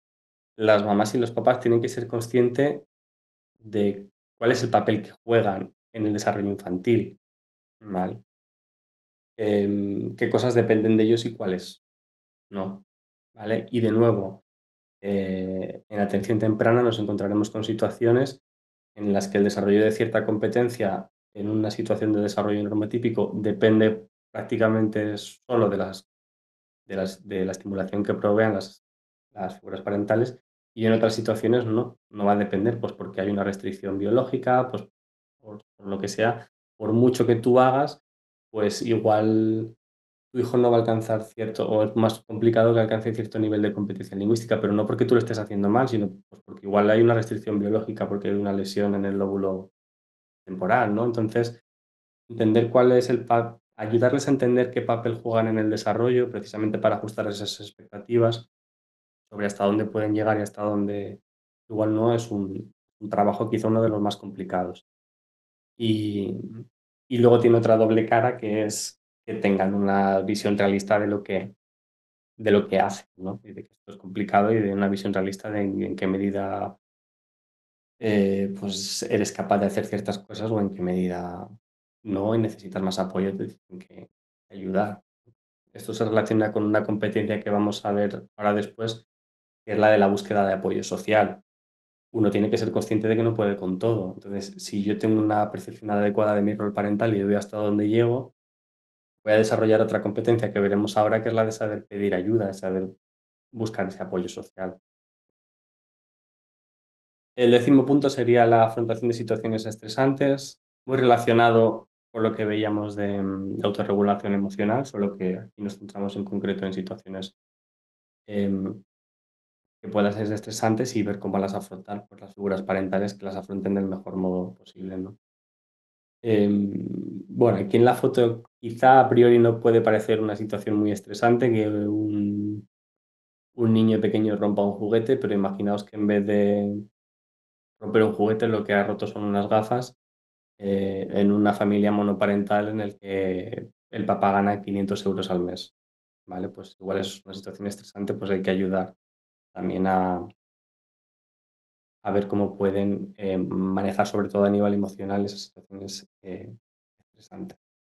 [SPEAKER 1] las mamás y los papás tienen que ser conscientes de cuál es el papel que juegan en el desarrollo infantil, ¿vale? Qué cosas dependen de ellos y cuáles no, ¿vale? Y de nuevo, en atención temprana nos encontraremos con situaciones en las que el desarrollo de cierta competencia en una situación de desarrollo normotípico depende prácticamente solo de la estimulación que provean las figuras parentales, y en otras situaciones no va a depender, pues porque hay una restricción biológica, pues por lo que sea, por mucho que tú hagas, pues igual tu hijo no va a alcanzar cierto, o es más complicado que alcance cierto nivel de competencia lingüística, pero no porque tú lo estés haciendo mal, sino pues porque igual hay una restricción biológica, porque hay una lesión en el lóbulo temporal, ¿no? Entonces, entender cuál es ayudarles a entender qué papel juegan en el desarrollo, precisamente para ajustar esas expectativas sobre hasta dónde pueden llegar y hasta dónde igual no, es un trabajo quizá uno de los más complicados. Y, y luego tiene otra doble cara, que es que tengan una visión realista de lo que hacen, ¿no? Y de que esto es complicado, y de una visión realista de en qué medida pues eres capaz de hacer ciertas cosas, o en qué medida no, y necesitas más apoyo, te tienen que ayudar. Esto se relaciona con una competencia que vamos a ver ahora después, que es la de la búsqueda de apoyo social. Uno tiene que ser consciente de que no puede con todo. Entonces, si yo tengo una percepción adecuada de mi rol parental y veo hasta dónde llego, voy a desarrollar otra competencia que veremos ahora, que es la de saber pedir ayuda, de saber buscar ese apoyo social. El décimo punto sería la afrontación de situaciones estresantes, muy relacionado con lo que veíamos de autorregulación emocional, solo que aquí nos centramos en concreto en situaciones em, que puedan ser estresantes, y ver cómo las afrontar, pues las figuras parentales que las afronten del mejor modo posible, ¿no? Bueno, aquí en la foto quizá a priori no puede parecer una situación muy estresante que un niño pequeño rompa un juguete, pero imaginaos que en vez de romper un juguete lo que ha roto son unas gafas, en una familia monoparental en el que el papá gana 500 euros al mes, ¿vale? Pues igual es una situación estresante, pues hay que ayudar también a ver cómo pueden manejar, sobre todo a nivel emocional, esas situaciones estresantes.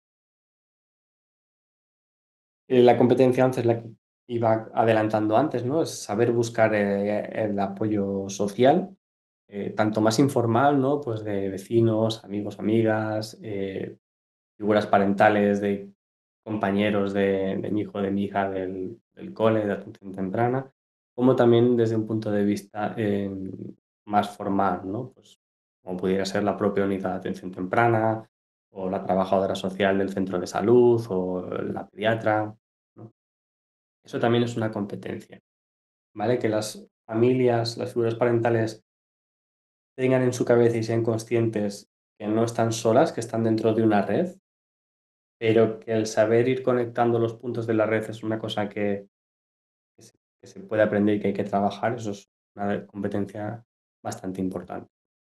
[SPEAKER 1] La competencia 11 es la que iba adelantando antes, ¿no? Es saber buscar el apoyo social, tanto más informal, ¿no? Pues de vecinos, amigos, amigas, figuras parentales, de compañeros de mi hijo, de mi hija, del cole, de atención temprana, como también desde un punto de vista más formal, ¿no? Pues como pudiera ser la propia unidad de atención temprana, o la trabajadora social del centro de salud, o la pediatra, ¿no? Eso también es una competencia, ¿vale? Que las familias, las figuras parentales tengan en su cabeza y sean conscientes que no están solas, que están dentro de una red, pero que el saber ir conectando los puntos de la red es una cosa que se puede aprender y que hay que trabajar. Eso es una competencia bastante importante.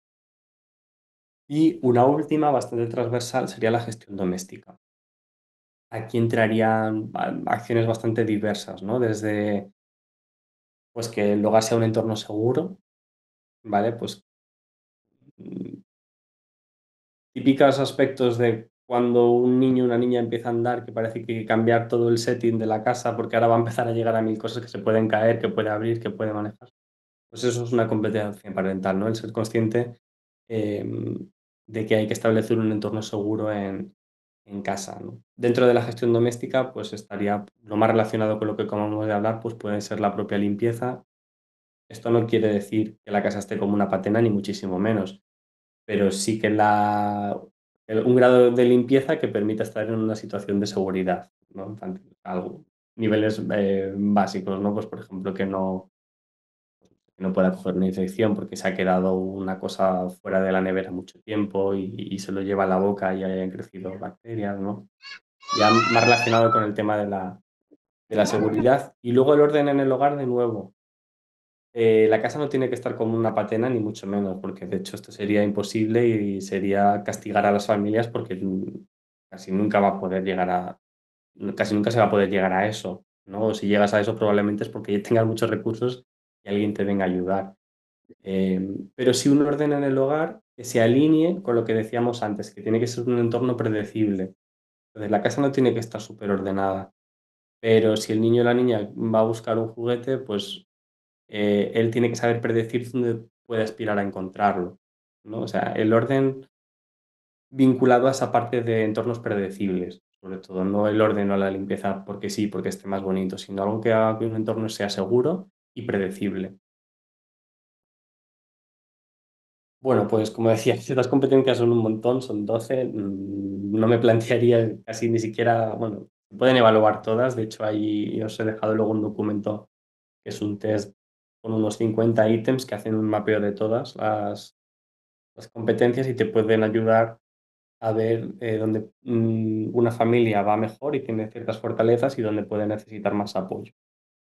[SPEAKER 1] Y una última, bastante transversal, sería la gestión doméstica. Aquí entrarían acciones bastante diversas, ¿no? Desde pues que el hogar sea un entorno seguro, ¿vale? Pues mm, típicos aspectos de cuando un niño o una niña empieza a andar, que parece que hay que cambiar todo el setting de la casa porque ahora va a empezar a llegar a mil cosas que se pueden caer, que puede abrir, que puede manejar. Pues eso es una competencia parental, ¿no? El ser consciente de que hay que establecer un entorno seguro en casa, ¿no? Dentro de la gestión doméstica, pues estaría lo más relacionado con lo que acabamos de hablar, pues puede ser la propia limpieza. Esto no quiere decir que la casa esté como una patena, ni muchísimo menos, pero sí que un grado de limpieza que permita estar en una situación de seguridad, ¿no? Niveles básicos, ¿no? Pues por ejemplo, que no pueda coger una infección porque se ha quedado una cosa fuera de la nevera mucho tiempo, y se lo lleva a la boca y hayan crecido bacterias, ¿no? Ya más relacionado con el tema de la seguridad. Y luego el orden en el hogar, de nuevo. La casa no tiene que estar como una patena, ni mucho menos, porque de hecho esto sería imposible y sería castigar a las familias, porque casi nunca va a poder llegar casi nunca se va a poder llegar a eso, ¿no? O si llegas a eso, probablemente es porque ya tengas muchos recursos y alguien te venga a ayudar. Pero sí un orden en el hogar que se alinee con lo que decíamos antes, que tiene que ser un entorno predecible. Entonces, la casa no tiene que estar súper ordenada, pero si el niño o la niña va a buscar un juguete, pues él tiene que saber predecir dónde puede aspirar a encontrarlo, ¿no? O sea, el orden vinculado a esa parte de entornos predecibles, sobre todo, no el orden o la limpieza porque sí, porque esté más bonito, sino algo que haga que un entorno sea seguro y predecible. Bueno, pues como decía, estas competencias son un montón, son 12. No me plantearía casi ni siquiera, bueno, se pueden evaluar todas. De hecho, ahí os he dejado luego un documento que es un test con unos 50 ítems que hacen un mapeo de todas las competencias y te pueden ayudar a ver dónde una familia va mejor y tiene ciertas fortalezas y dónde puede necesitar más apoyo.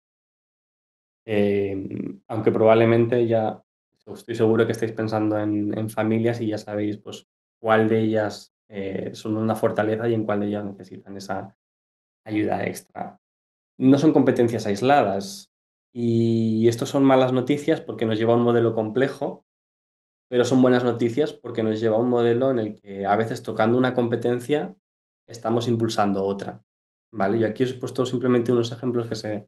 [SPEAKER 1] Aunque probablemente ya estoy seguro que estáis pensando en familias y ya sabéis pues cuál de ellas son una fortaleza y en cuál de ellas necesitan esa ayuda extra. No son competencias aisladas y esto son malas noticias porque nos lleva a un modelo complejo, pero son buenas noticias porque nos lleva a un modelo en el que a veces tocando una competencia estamos impulsando otra. ¿Vale? Yo aquí os he puesto simplemente unos ejemplos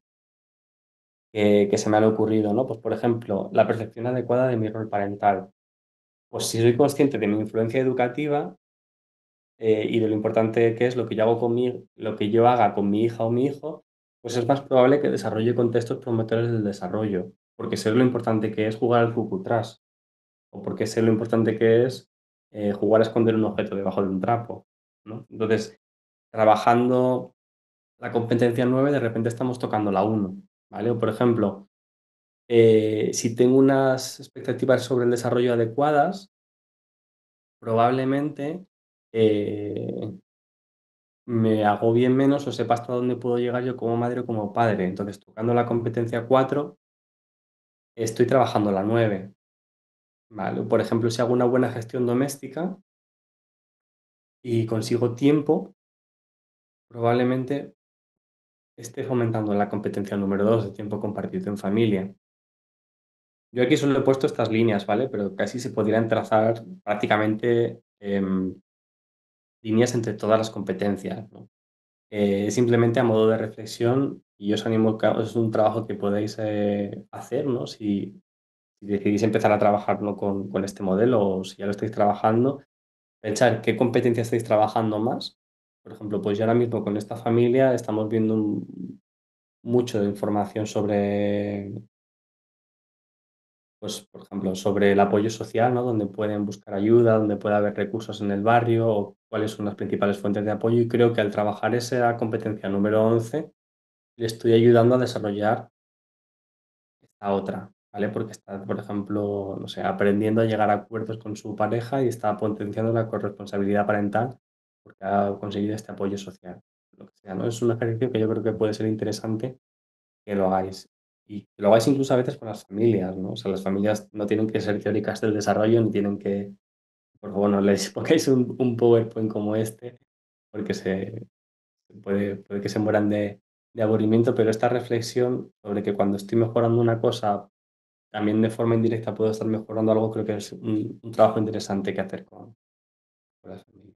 [SPEAKER 1] que se me han ocurrido, ¿no? Pues por ejemplo, la percepción adecuada de mi rol parental. Pues si soy consciente de mi influencia educativa y de lo importante que es lo que yo hago lo que yo haga con mi hija o mi hijo, pues es más probable que desarrolle contextos promotores del desarrollo, porque sé lo importante que es jugar al cucutras, o porque sé lo importante que es jugar a esconder un objeto debajo de un trapo, ¿no? Entonces, trabajando la competencia 9 de repente estamos tocando la uno, ¿vale? O por ejemplo, si tengo unas expectativas sobre el desarrollo adecuadas, probablemente eh, me agobie menos o sepa hasta dónde puedo llegar yo como madre o como padre. Entonces, tocando la competencia 4 estoy trabajando la 9, ¿vale? Por ejemplo, si hago una buena gestión doméstica y consigo tiempo, probablemente esté fomentando la competencia número 2 de tiempo compartido en familia. Yo aquí solo he puesto estas líneas, ¿vale? Pero casi se podrían trazar prácticamente líneas entre todas las competencias, ¿no? Simplemente a modo de reflexión, y os animo que es un trabajo que podáis hacer, ¿no? Si decidís empezar a trabajar, ¿no? con este modelo o si ya lo estáis trabajando, pensar qué competencias estáis trabajando más. Por ejemplo, pues yo ahora mismo con esta familia estamos viendo mucho de información sobre pues, por ejemplo, sobre el apoyo social, ¿no? Donde pueden buscar ayuda, donde puede haber recursos en el barrio o cuáles son las principales fuentes de apoyo. Y creo que al trabajar esa competencia número 11 le estoy ayudando a desarrollar esta otra, ¿vale? Porque está, por ejemplo, no sé, aprendiendo a llegar a acuerdos con su pareja y está potenciando la corresponsabilidad parental porque ha conseguido este apoyo social, lo que sea, ¿no? Es un ejercicio que yo creo que puede ser interesante que lo hagáis. Y que lo hagáis incluso a veces con las familias, ¿no? O sea, las familias no tienen que ser teóricas del desarrollo, ni tienen que, por favor, no les pongáis un PowerPoint como este, porque puede que se mueran de aburrimiento, pero esta reflexión sobre que cuando estoy mejorando una cosa, también de forma indirecta puedo estar mejorando algo, creo que es un trabajo interesante que hacer con las familias.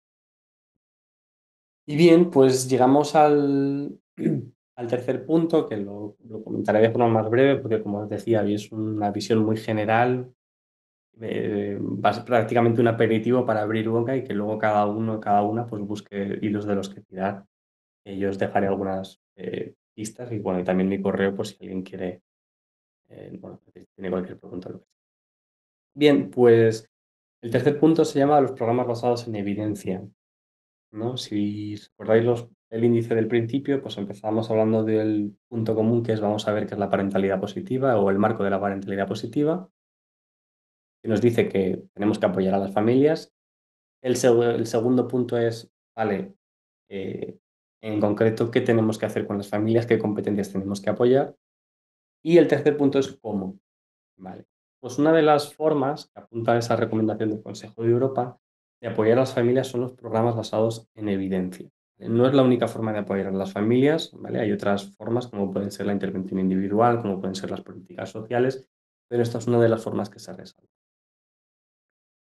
[SPEAKER 1] Y bien, pues llegamos al tercer punto, que lo comentaré de forma más breve, porque como os decía, hoy es una visión muy general, va a ser prácticamente un aperitivo para abrir boca y que luego cada uno, cada una, pues busque hilos de los que tirar. Yo os dejaré algunas pistas y bueno, y también mi correo, por si alguien quiere, bueno, tiene cualquier pregunta. Lo que sea. Bien, pues el tercer punto se llama los programas basados en evidencia. ¿No? Si recordáis el índice del principio, pues empezamos hablando del punto común que es vamos a ver qué es la parentalidad positiva o el marco de la parentalidad positiva, que nos dice que tenemos que apoyar a las familias. El segundo punto es, vale, eh, en concreto, qué tenemos que hacer con las familias, qué competencias tenemos que apoyar. Y el tercer punto es cómo. Vale. Pues una de las formas que apunta esa recomendación del Consejo de Europa de apoyar a las familias son los programas basados en evidencia. No es la única forma de apoyar a las familias, ¿vale? Hay otras formas como pueden ser la intervención individual, como pueden ser las políticas sociales, pero esta es una de las formas que se resalta.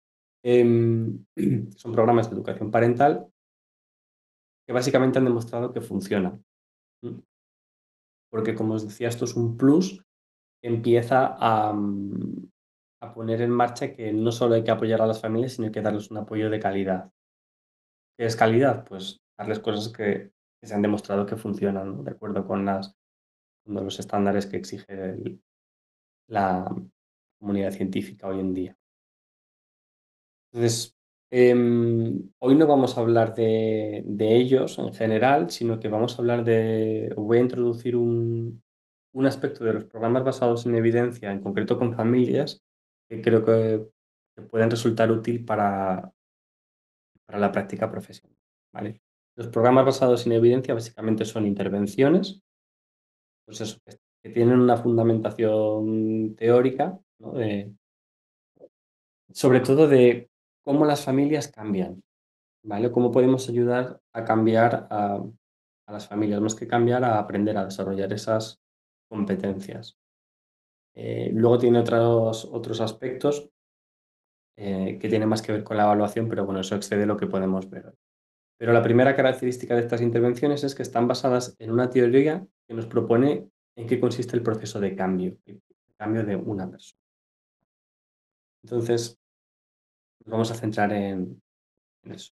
[SPEAKER 1] Son programas de educación parental que básicamente han demostrado que funcionan. Porque, como os decía, esto es un plus que empieza a poner en marcha que no solo hay que apoyar a las familias, sino hay que darles un apoyo de calidad. ¿Qué es calidad? Pues darles cosas que se han demostrado que funcionan, ¿no? De acuerdo con los estándares que exige la comunidad científica hoy en día. Entonces, hoy no vamos a hablar de ellos en general, sino que vamos a hablar voy a introducir un aspecto de los programas basados en evidencia, en concreto con familias, que creo que pueden resultar útil para la práctica profesional, ¿vale? Los programas basados en evidencia básicamente son intervenciones, pues eso, que tienen una fundamentación teórica, ¿no? Sobre todo de cómo las familias cambian, ¿vale? Cómo podemos ayudar a cambiar a las familias, más que cambiar, a aprender a desarrollar esas competencias. Luego tiene otros aspectos que tienen más que ver con la evaluación, pero bueno, eso excede lo que podemos ver hoy. Pero la primera característica de estas intervenciones es que están basadas en una teoría que nos propone en qué consiste el proceso de cambio, el cambio de una persona. Entonces, nos vamos a centrar en eso.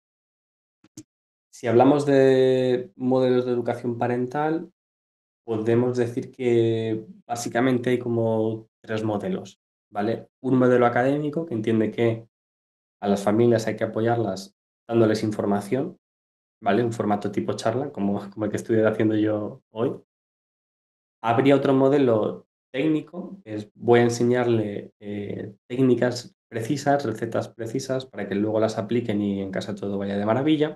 [SPEAKER 1] Si hablamos de modelos de educación parental, podemos decir que básicamente hay como tres modelos, ¿vale? Un modelo académico que entiende que a las familias hay que apoyarlas dándoles información, ¿vale? Un formato tipo charla, como el que estoy haciendo yo hoy. Habría otro modelo técnico, que es voy a enseñarle técnicas precisas, recetas precisas, para que luego las apliquen y en casa todo vaya de maravilla.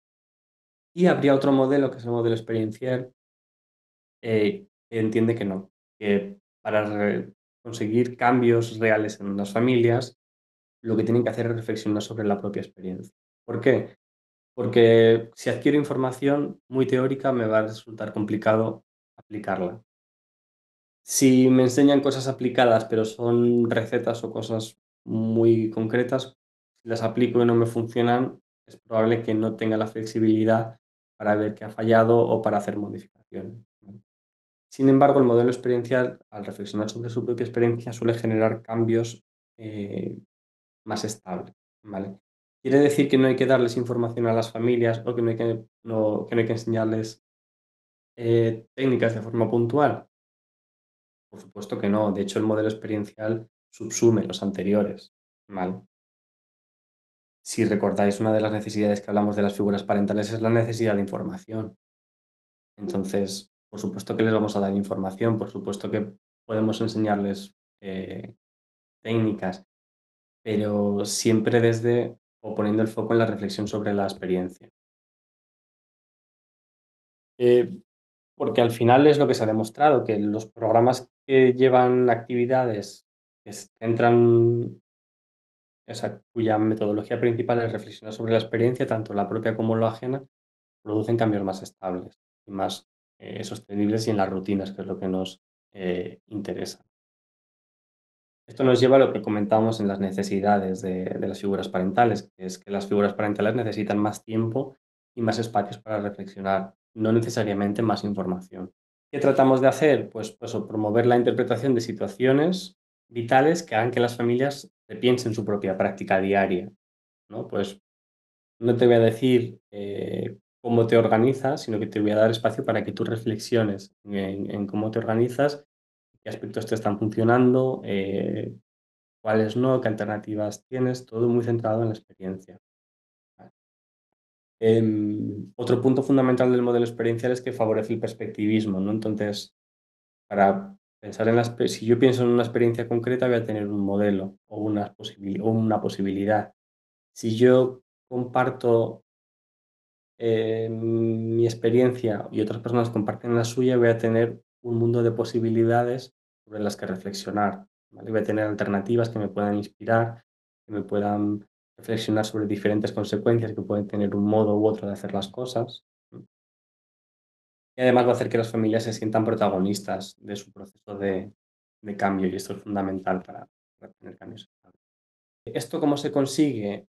[SPEAKER 1] Y habría otro modelo, que es el modelo experiencial, que entiende que no, que para conseguir cambios reales en las familias, lo que tienen que hacer es reflexionar sobre la propia experiencia. ¿Por qué? Porque si adquiero información muy teórica, me va a resultar complicado aplicarla. Si me enseñan cosas aplicadas, pero son recetas o cosas muy concretas, si las aplico y no me funcionan, es probable que no tenga la flexibilidad para ver qué ha fallado o para hacer modificaciones, ¿no? Sin embargo, el modelo experiencial, al reflexionar sobre su propia experiencia, suele generar cambios eh, más estables, ¿vale? ¿Quiere decir que no hay que darles información a las familias o que que no hay que enseñarles técnicas de forma puntual? Por supuesto que no. De hecho, el modelo experiencial subsume los anteriores, ¿vale? Si recordáis, una de las necesidades que hablamos de las figuras parentales es la necesidad de información. Entonces, por supuesto que les vamos a dar información, por supuesto que podemos enseñarles técnicas, pero siempre desde o poniendo el foco en la reflexión sobre la experiencia. Eh, Porque al final es lo que se ha demostrado, que los programas que llevan actividades que se centran, o sea, cuya metodología principal es reflexionar sobre la experiencia, tanto la propia como la ajena, producen cambios más estables y más sostenibles y en las rutinas, que es lo que nos interesa. Esto nos lleva a lo que comentábamos en las necesidades de las figuras parentales, que es que las figuras parentales necesitan más tiempo y más espacios para reflexionar, no necesariamente más información. ¿Qué tratamos de hacer? Pues promover la interpretación de situaciones vitales que hagan que las familias repiensen su propia práctica diaria, ¿no? Pues no te voy a decir cómo te organizas, sino que te voy a dar espacio para que tú reflexiones en cómo te organizas, qué aspectos te están funcionando, cuáles no, qué alternativas tienes, todo muy centrado en la experiencia. ¿Vale? Otro punto fundamental del modelo experiencial es que favorece el perspectivismo, ¿no? Entonces, para pensar si yo pienso en una experiencia concreta, voy a tener un modelo o una posibilidad. Si yo comparto mi experiencia y otras personas comparten la suya, voy a tener un mundo de posibilidades sobre las que reflexionar, ¿vale? Voy a tener alternativas que me puedan inspirar, que me puedan reflexionar sobre diferentes consecuencias que pueden tener un modo u otro de hacer las cosas. Y además va a hacer que las familias se sientan protagonistas de su proceso de cambio y esto es fundamental para tener cambios. ¿Esto cómo se consigue?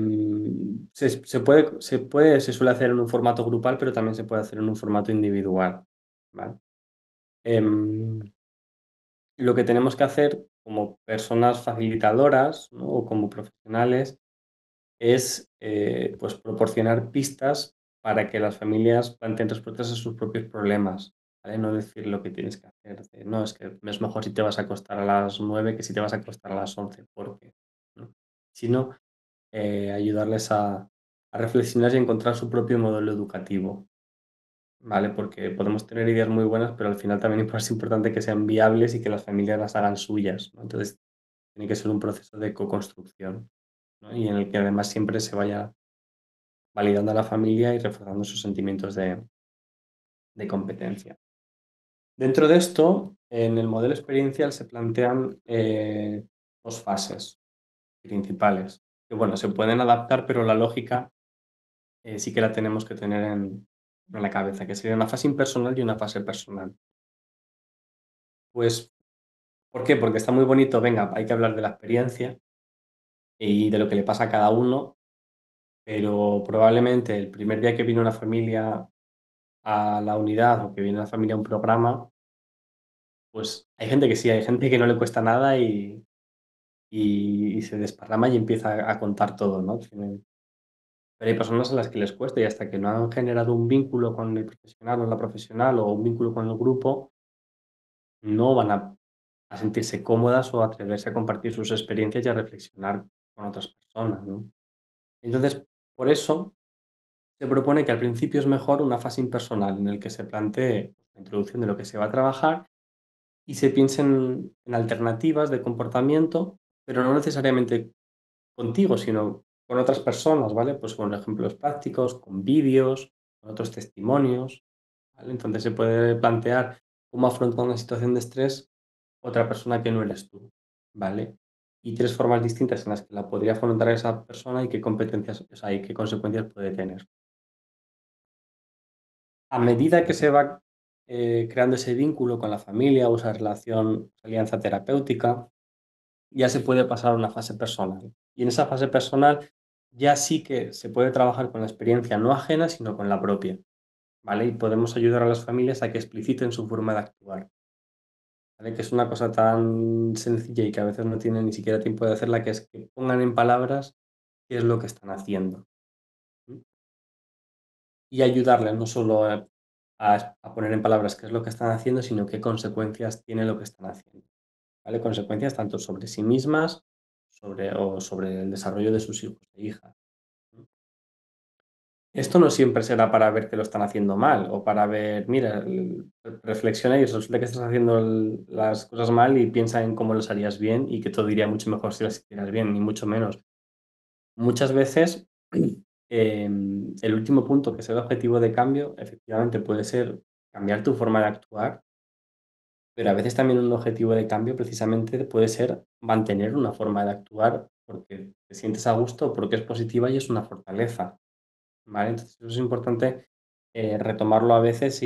[SPEAKER 1] Se suele hacer en un formato grupal, pero también se puede hacer en un formato individual, ¿vale? Em, lo que tenemos que hacer como personas facilitadoras, ¿no? O como profesionales es pues proporcionar pistas para que las familias planteen respuestas a sus propios problemas, ¿vale? No decir lo que tienes que hacer, no, es que es mejor si te vas a acostar a las 9 que si te vas a acostar a las 11 porque, ¿no? Sino ayudarles a reflexionar y encontrar su propio modelo educativo, ¿vale? Porque podemos tener ideas muy buenas, pero al final también es importante que sean viables y que las familias las hagan suyas, ¿no? Entonces, tiene que ser un proceso de co-construcción, ¿no? Y en el que además siempre se vaya validando a la familia y reforzando sus sentimientos de competencia. Dentro de esto, en el modelo experiencial se plantean dos fases principales, que bueno, se pueden adaptar, pero la lógica sí que la tenemos que tener en la cabeza, que sería una fase impersonal y una fase personal. Pues, ¿por qué? Porque está muy bonito, venga, hay que hablar de la experiencia y de lo que le pasa a cada uno, pero probablemente el primer día que viene una familia a la unidad o que viene una familia a un programa, pues hay gente que sí, hay gente que no le cuesta nada y se desparrama y empieza a contar todo, ¿no? Pero hay personas a las que les cuesta y hasta que no han generado un vínculo con el profesional o la profesional o un vínculo con el grupo, no van a sentirse cómodas o atreverse a compartir sus experiencias y a reflexionar con otras personas, ¿no? Entonces, por eso se propone que al principio es mejor una fase impersonal en el que se plantee la introducción de lo que se va a trabajar y se piensen en alternativas de comportamiento, pero no necesariamente contigo, sino con otras personas, ¿vale? Pues con ejemplos prácticos, con vídeos, con otros testimonios, ¿vale? Entonces se puede plantear cómo afrontar una situación de estrés otra persona que no eres tú, ¿vale? Y tres formas distintas en las que la podría afrontar esa persona y qué competencias, o sea, y qué consecuencias puede tener. A medida que se va creando ese vínculo con la familia o esa relación, esa alianza terapéutica, ya se puede pasar a una fase personal. Y en esa fase personal ya sí que se puede trabajar con la experiencia no ajena, sino con la propia, ¿vale? Y podemos ayudar a las familias a que expliciten su forma de actuar, ¿vale? Que es una cosa tan sencilla y que a veces no tienen ni siquiera tiempo de hacerla, que es que pongan en palabras qué es lo que están haciendo. ¿M? Y ayudarles no solo a poner en palabras qué es lo que están haciendo, sino qué consecuencias tiene lo que están haciendo. ¿Vale? Consecuencias tanto sobre sí mismas o sobre el desarrollo de sus hijos e hijas. Esto no siempre será para ver que lo están haciendo mal o para ver, mira, reflexiona y resulta que estás haciendo las cosas mal y piensa en cómo los harías bien y que todo iría mucho mejor si las hicieras bien, ni mucho menos. Muchas veces el último punto, que es el objetivo de cambio, efectivamente puede ser cambiar tu forma de actuar, pero a veces también un objetivo de cambio precisamente puede ser mantener una forma de actuar porque te sientes a gusto, porque es positiva y es una fortaleza, ¿vale? Entonces eso es importante retomarlo a veces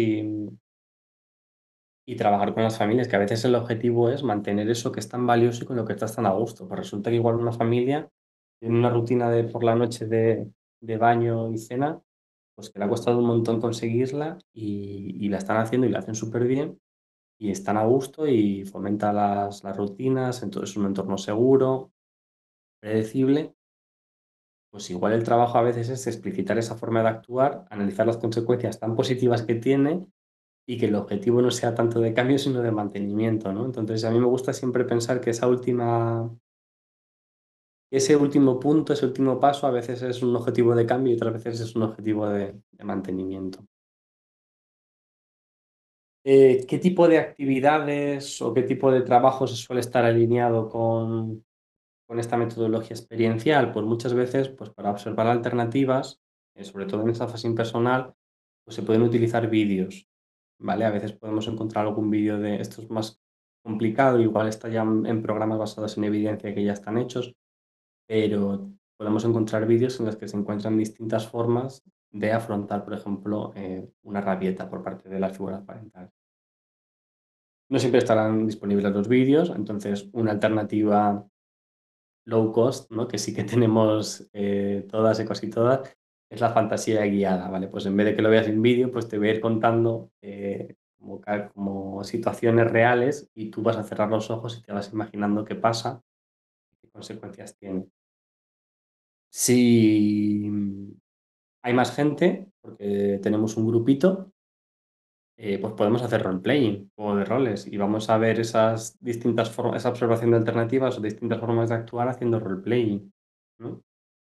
[SPEAKER 1] y trabajar con las familias, que a veces el objetivo es mantener eso que es tan valioso y con lo que estás tan a gusto. Pues resulta que igual una familia tiene una rutina de por la noche de baño y cena, pues que le ha costado un montón conseguirla y la están haciendo y la hacen súper bien y están a gusto y fomenta las rutinas, entonces es un entorno seguro, predecible. Pues igual el trabajo a veces es explicitar esa forma de actuar, analizar las consecuencias tan positivas que tiene y que el objetivo no sea tanto de cambio, sino de mantenimiento, ¿no? Entonces, a mí me gusta siempre pensar que ese último punto, ese último paso, a veces es un objetivo de cambio y otras veces es un objetivo de mantenimiento. ¿Qué tipo de actividades o qué tipo de trabajo se suele estar alineado con esta metodología experiencial? Pues muchas veces, pues para observar alternativas, sobre todo en esta fase impersonal, pues se pueden utilizar vídeos, ¿vale? A veces podemos encontrar algún vídeo de esto es más complicado, igual está ya en programas basados en evidencia que ya están hechos, pero podemos encontrar vídeos en los que se encuentran distintas formas de afrontar, por ejemplo, una rabieta por parte de la figura parental. No siempre estarán disponibles los vídeos, entonces una alternativa low cost, ¿no? Que sí que tenemos todas y casi todas, es la fantasía guiada, ¿vale? Pues en vez de que lo veas en vídeo, pues te voy a ir contando como situaciones reales y tú vas a cerrar los ojos y te vas imaginando qué pasa, qué consecuencias tiene. Si hay más gente, porque tenemos un grupito, pues podemos hacer role-playing, juego de roles, y vamos a ver esas distintas formas, esa observación de alternativas o distintas formas de actuar haciendo role-playing, ¿no?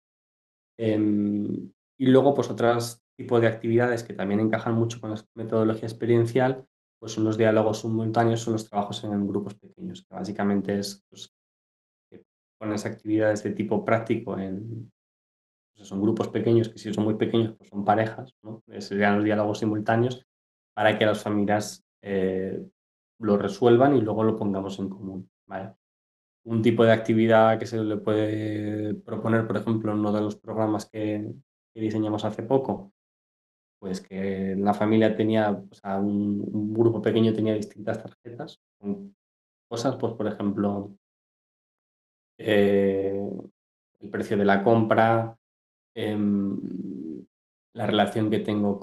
[SPEAKER 1] Y luego, pues otros tipos de actividades que también encajan mucho con la metodología experiencial, pues son los diálogos simultáneos, son los trabajos en grupos pequeños, que básicamente es pues, que pones actividades de tipo práctico pues, son grupos pequeños, que si son muy pequeños, pues son parejas, ¿no? Serían los diálogos simultáneos para que las familias lo resuelvan y luego lo pongamos en común, ¿vale? Un tipo de actividad que se le puede proponer, por ejemplo, en uno de los programas que diseñamos hace poco, pues que la familia tenía, o sea, un grupo pequeño tenía distintas tarjetas con cosas, pues por ejemplo, eh, el precio de la compra, em, la relación que tengo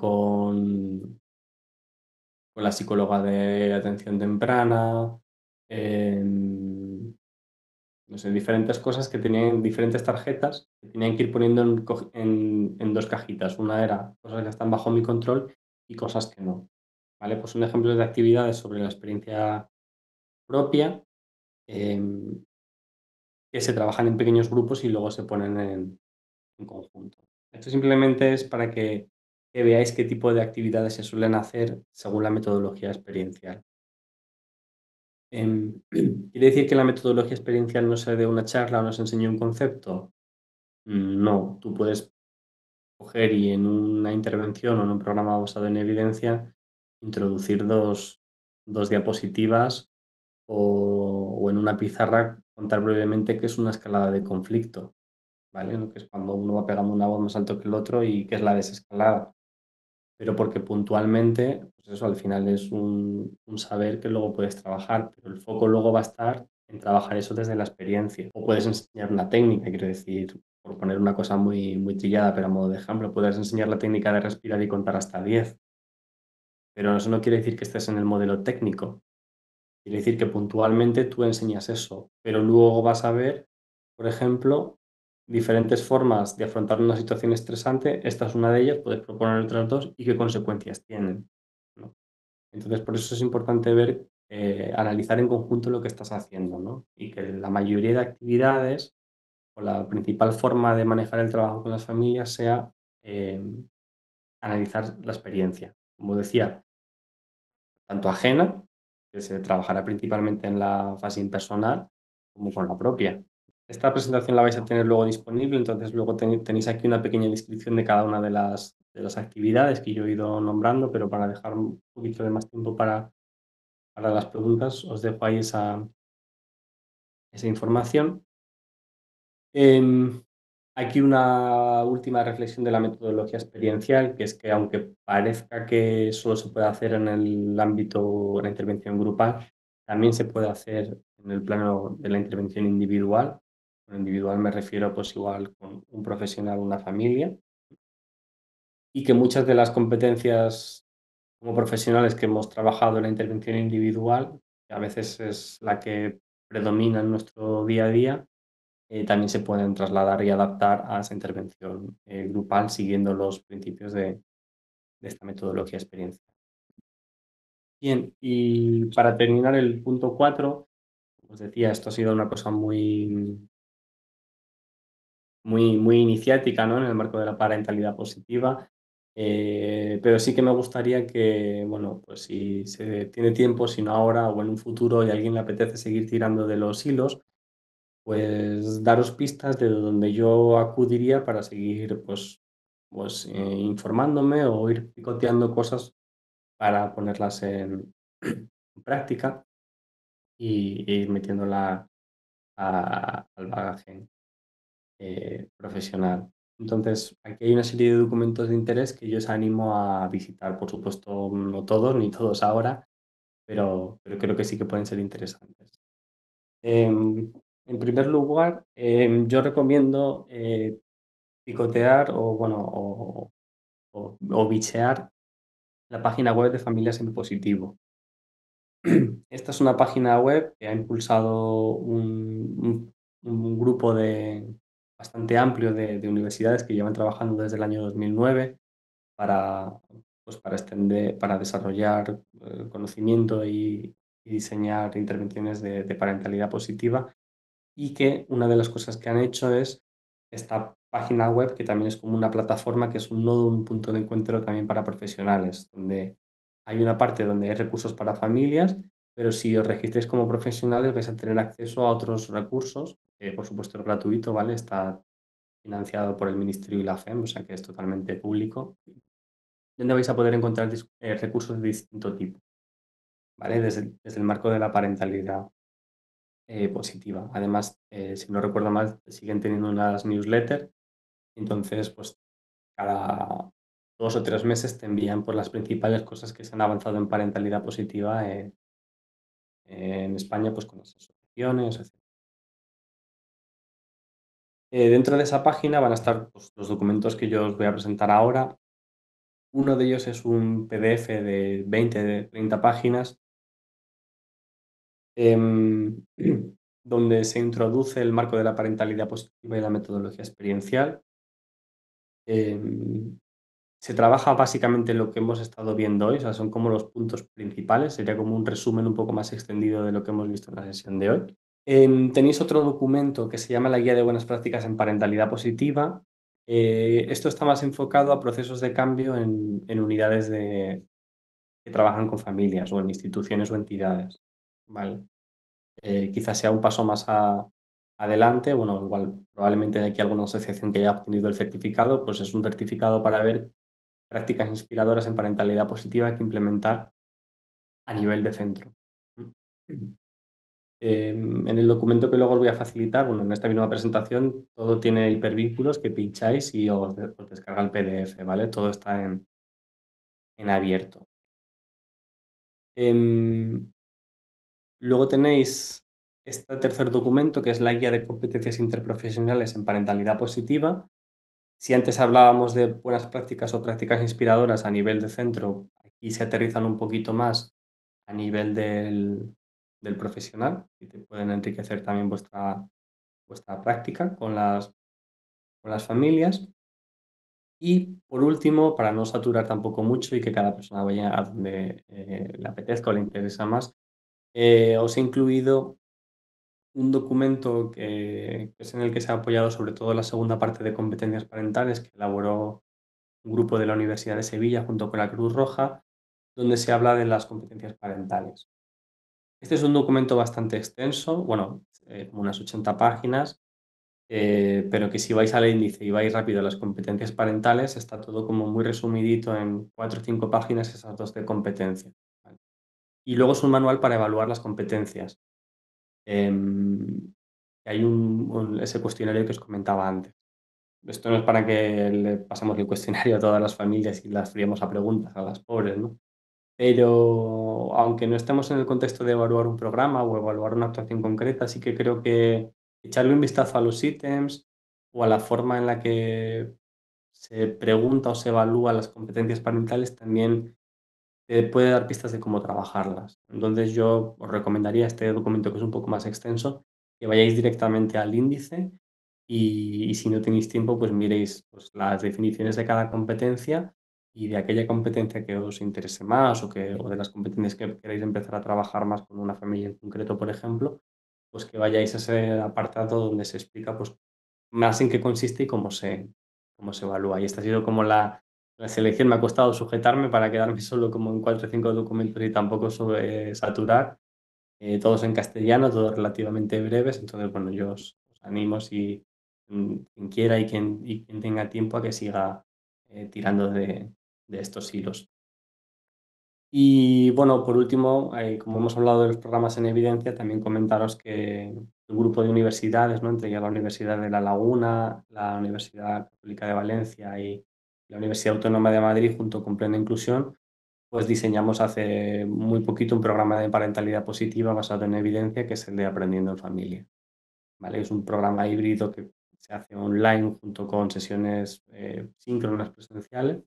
[SPEAKER 1] con la psicóloga de atención temprana, em, no sé, diferentes cosas que tenían diferentes tarjetas que tenían que ir poniendo en dos cajitas. Una era cosas que están bajo mi control y cosas que no. ¿Vale? Pues son ejemplos de actividades sobre la experiencia propia em, que se trabajan en pequeños grupos y luego se ponen en conjunto. Esto simplemente es para que veáis qué tipo de actividades se suelen hacer según la metodología experiencial. ¿Quiere decir que la metodología experiencial no se dé una charla o nos enseñe un concepto? No, tú puedes coger y en una intervención o en un programa basado en evidencia introducir dos diapositivas o en una pizarra contar brevemente qué es una escalada de conflicto, ¿vale? ¿No? Que es cuando uno va pegando una voz más alto que el otro y qué es la desescalada. Pero porque puntualmente, pues eso al final es un saber que luego puedes trabajar, pero el foco luego va a estar en trabajar eso desde la experiencia. O puedes enseñar una técnica, quiero decir, por poner una cosa muy, muy trillada, pero a modo de ejemplo, puedes enseñar la técnica de respirar y contar hasta 10, pero eso no quiere decir que estés en el modelo técnico. Quiere decir que puntualmente tú enseñas eso, pero luego vas a ver, por ejemplo, diferentes formas de afrontar una situación estresante. Esta es una de ellas, puedes proponer otras dos y qué consecuencias tienen, ¿no? Entonces, por eso es importante ver, analizar en conjunto lo que estás haciendo, ¿no? Y que la mayoría de actividades o la principal forma de manejar el trabajo con las familias sea eh, analizar la experiencia. Como decía, tanto ajena, que se trabajará principalmente en la fase impersonal, como con la propia. Esta presentación la vais a tener luego disponible, entonces luego tenéis aquí una pequeña descripción de cada una de las actividades que yo he ido nombrando, pero para dejar un poquito de más tiempo para las preguntas, os dejo ahí esa información. Em, Aquí una última reflexión de la metodología experiencial, que es que aunque parezca que solo se puede hacer en el ámbito de la intervención grupal, también se puede hacer en el plano de la intervención individual. Con individual me refiero pues igual con un profesional, una familia, y que muchas de las competencias como profesionales que hemos trabajado en la intervención individual, que a veces es la que predomina en nuestro día a día, también se pueden trasladar y adaptar a esa intervención grupal siguiendo los principios de esta metodología experiencia. Bien, y para terminar el punto 4, os decía, esto ha sido una cosa muy, muy, muy iniciática, ¿no? En el marco de la parentalidad positiva, pero sí que me gustaría que, bueno, pues si se tiene tiempo, si no ahora o en un futuro y a alguien le apetece seguir tirando de los hilos, pues daros pistas de donde yo acudiría para seguir informándome o ir picoteando cosas para ponerlas en práctica y ir metiéndola al bagaje profesional. Entonces, aquí hay una serie de documentos de interés que yo os animo a visitar. Por supuesto, no todos, ni todos ahora, pero creo que sí que pueden ser interesantes. En primer lugar, yo recomiendo picotear o, bueno, o bichear la página web de Familias en Positivo. Esta es una página web que ha impulsado un grupo bastante amplio de universidades que llevan trabajando desde el año 2009 para, pues para desarrollar conocimiento y diseñar intervenciones de parentalidad positiva, y que una de las cosas que han hecho es esta página web, que también es como una plataforma, que es un nodo, un punto de encuentro también para profesionales, donde hay una parte donde hay recursos para familias, pero si os registréis como profesionales vais a tener acceso a otros recursos, que por supuesto es gratuito, ¿vale? Está financiado por el Ministerio y la FEM, o sea que es totalmente público, donde vais a poder encontrar recursos de distinto tipo, ¿vale? Desde el marco de la parentalidad positiva. Además, si no recuerdo mal, siguen teniendo unas newsletters, entonces, pues cada 2 o 3 meses te envían por las principales cosas que se han avanzado en parentalidad positiva en España, pues con las asociaciones, etc. Dentro de esa página van a estar, pues, los documentos que yo os voy a presentar ahora. Uno de ellos es un PDF de 20, de 30 páginas, em, donde se introduce el marco de la parentalidad positiva y la metodología experiencial. Em, Se trabaja básicamente lo que hemos estado viendo hoy, o sea, son como los puntos principales, sería como un resumen un poco más extendido de lo que hemos visto en la sesión de hoy. Tenéis otro documento que se llama la Guía de Buenas Prácticas en Parentalidad Positiva. Esto está más enfocado a procesos de cambio en unidades que trabajan con familias o en instituciones o entidades, ¿vale? Quizás sea un paso más adelante, bueno, igual probablemente de aquí alguna asociación que haya obtenido el certificado, pues es un certificado para ver prácticas inspiradoras en parentalidad positiva que implementar a nivel de centro. En el documento que luego os voy a facilitar, bueno, en esta misma presentación, todo tiene hipervínculos que pincháis y os descarga el PDF, ¿vale? Todo está en abierto. Em, Luego tenéis este tercer documento, que es la Guía de Competencias Interprofesionales en Parentalidad Positiva. Si antes hablábamos de buenas prácticas o prácticas inspiradoras a nivel de centro, aquí se aterrizan un poquito más a nivel del profesional, y te pueden enriquecer también vuestra práctica con las familias. Y por último, para no saturar tampoco mucho y que cada persona vaya a donde le apetezca o le interesa más, os he incluido un documento que es en el que se ha apoyado sobre todo la segunda parte de competencias parentales, que elaboró un grupo de la Universidad de Sevilla junto con la Cruz Roja, donde se habla de las competencias parentales. Este es un documento bastante extenso, bueno, como unas 80 páginas, pero que si vais al índice y vais rápido a las competencias parentales, está todo como muy resumidito en 4 o 5 páginas esas dos de competencia, ¿vale? Y luego es un manual para evaluar las competencias. Em, Hay ese cuestionario que os comentaba antes. Esto no es para que le pasemos el cuestionario a todas las familias y las friemos a preguntas a las pobres, ¿no? Pero aunque no estemos en el contexto de evaluar un programa o evaluar una actuación concreta, sí que creo que echarle un vistazo a los ítems o a la forma en la que se pregunta o se evalúa las competencias parentales también te puede dar pistas de cómo trabajarlas. Entonces yo os recomendaría este documento, que es un poco más extenso, que vayáis directamente al índice y si no tenéis tiempo, pues miréis, pues, las definiciones de cada competencia, y de aquella competencia que os interese más o de las competencias que queréis empezar a trabajar más con una familia en concreto, por ejemplo, pues que vayáis a ese apartado donde se explica, pues, más en qué consiste y cómo se evalúa. Y esta ha sido como la selección. Me ha costado sujetarme para quedarme solo como en 4 o 5 documentos y tampoco saturar. Todos en castellano, todos relativamente breves. Entonces, bueno, yo os animo, si quien quiera y quien tenga tiempo, a que siga tirando de estos hilos. Y bueno, por último, como hemos hablado de los programas en evidencia, también comentaros que el grupo de universidades, ¿no? Entre ellas la Universidad de La Laguna, la Universidad Católica de Valencia y la Universidad Autónoma de Madrid, junto con Plena Inclusión, pues diseñamos hace muy poquito un programa de parentalidad positiva basado en evidencia, que es el de Aprendiendo en Familia, ¿vale? Es un programa híbrido que se hace online junto con sesiones síncronas presenciales.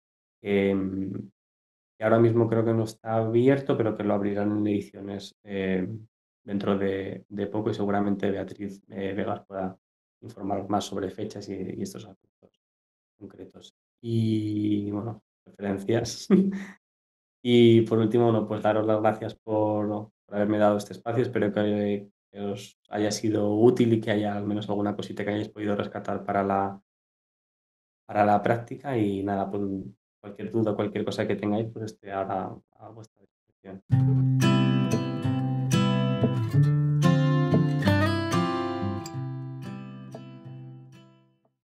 [SPEAKER 1] Que ahora mismo creo que no está abierto, pero que lo abrirán en ediciones dentro de poco y seguramente Beatriz Vegas pueda informar más sobre fechas y estos aspectos concretos. Y bueno, referencias. Y por último, bueno, pues daros las gracias por haberme dado este espacio. Espero que os haya sido útil y que haya al menos alguna cosita que hayáis podido rescatar para la práctica. Y nada, pues cualquier duda, cualquier cosa que tengáis, pues estoy ahora a vuestra disposición.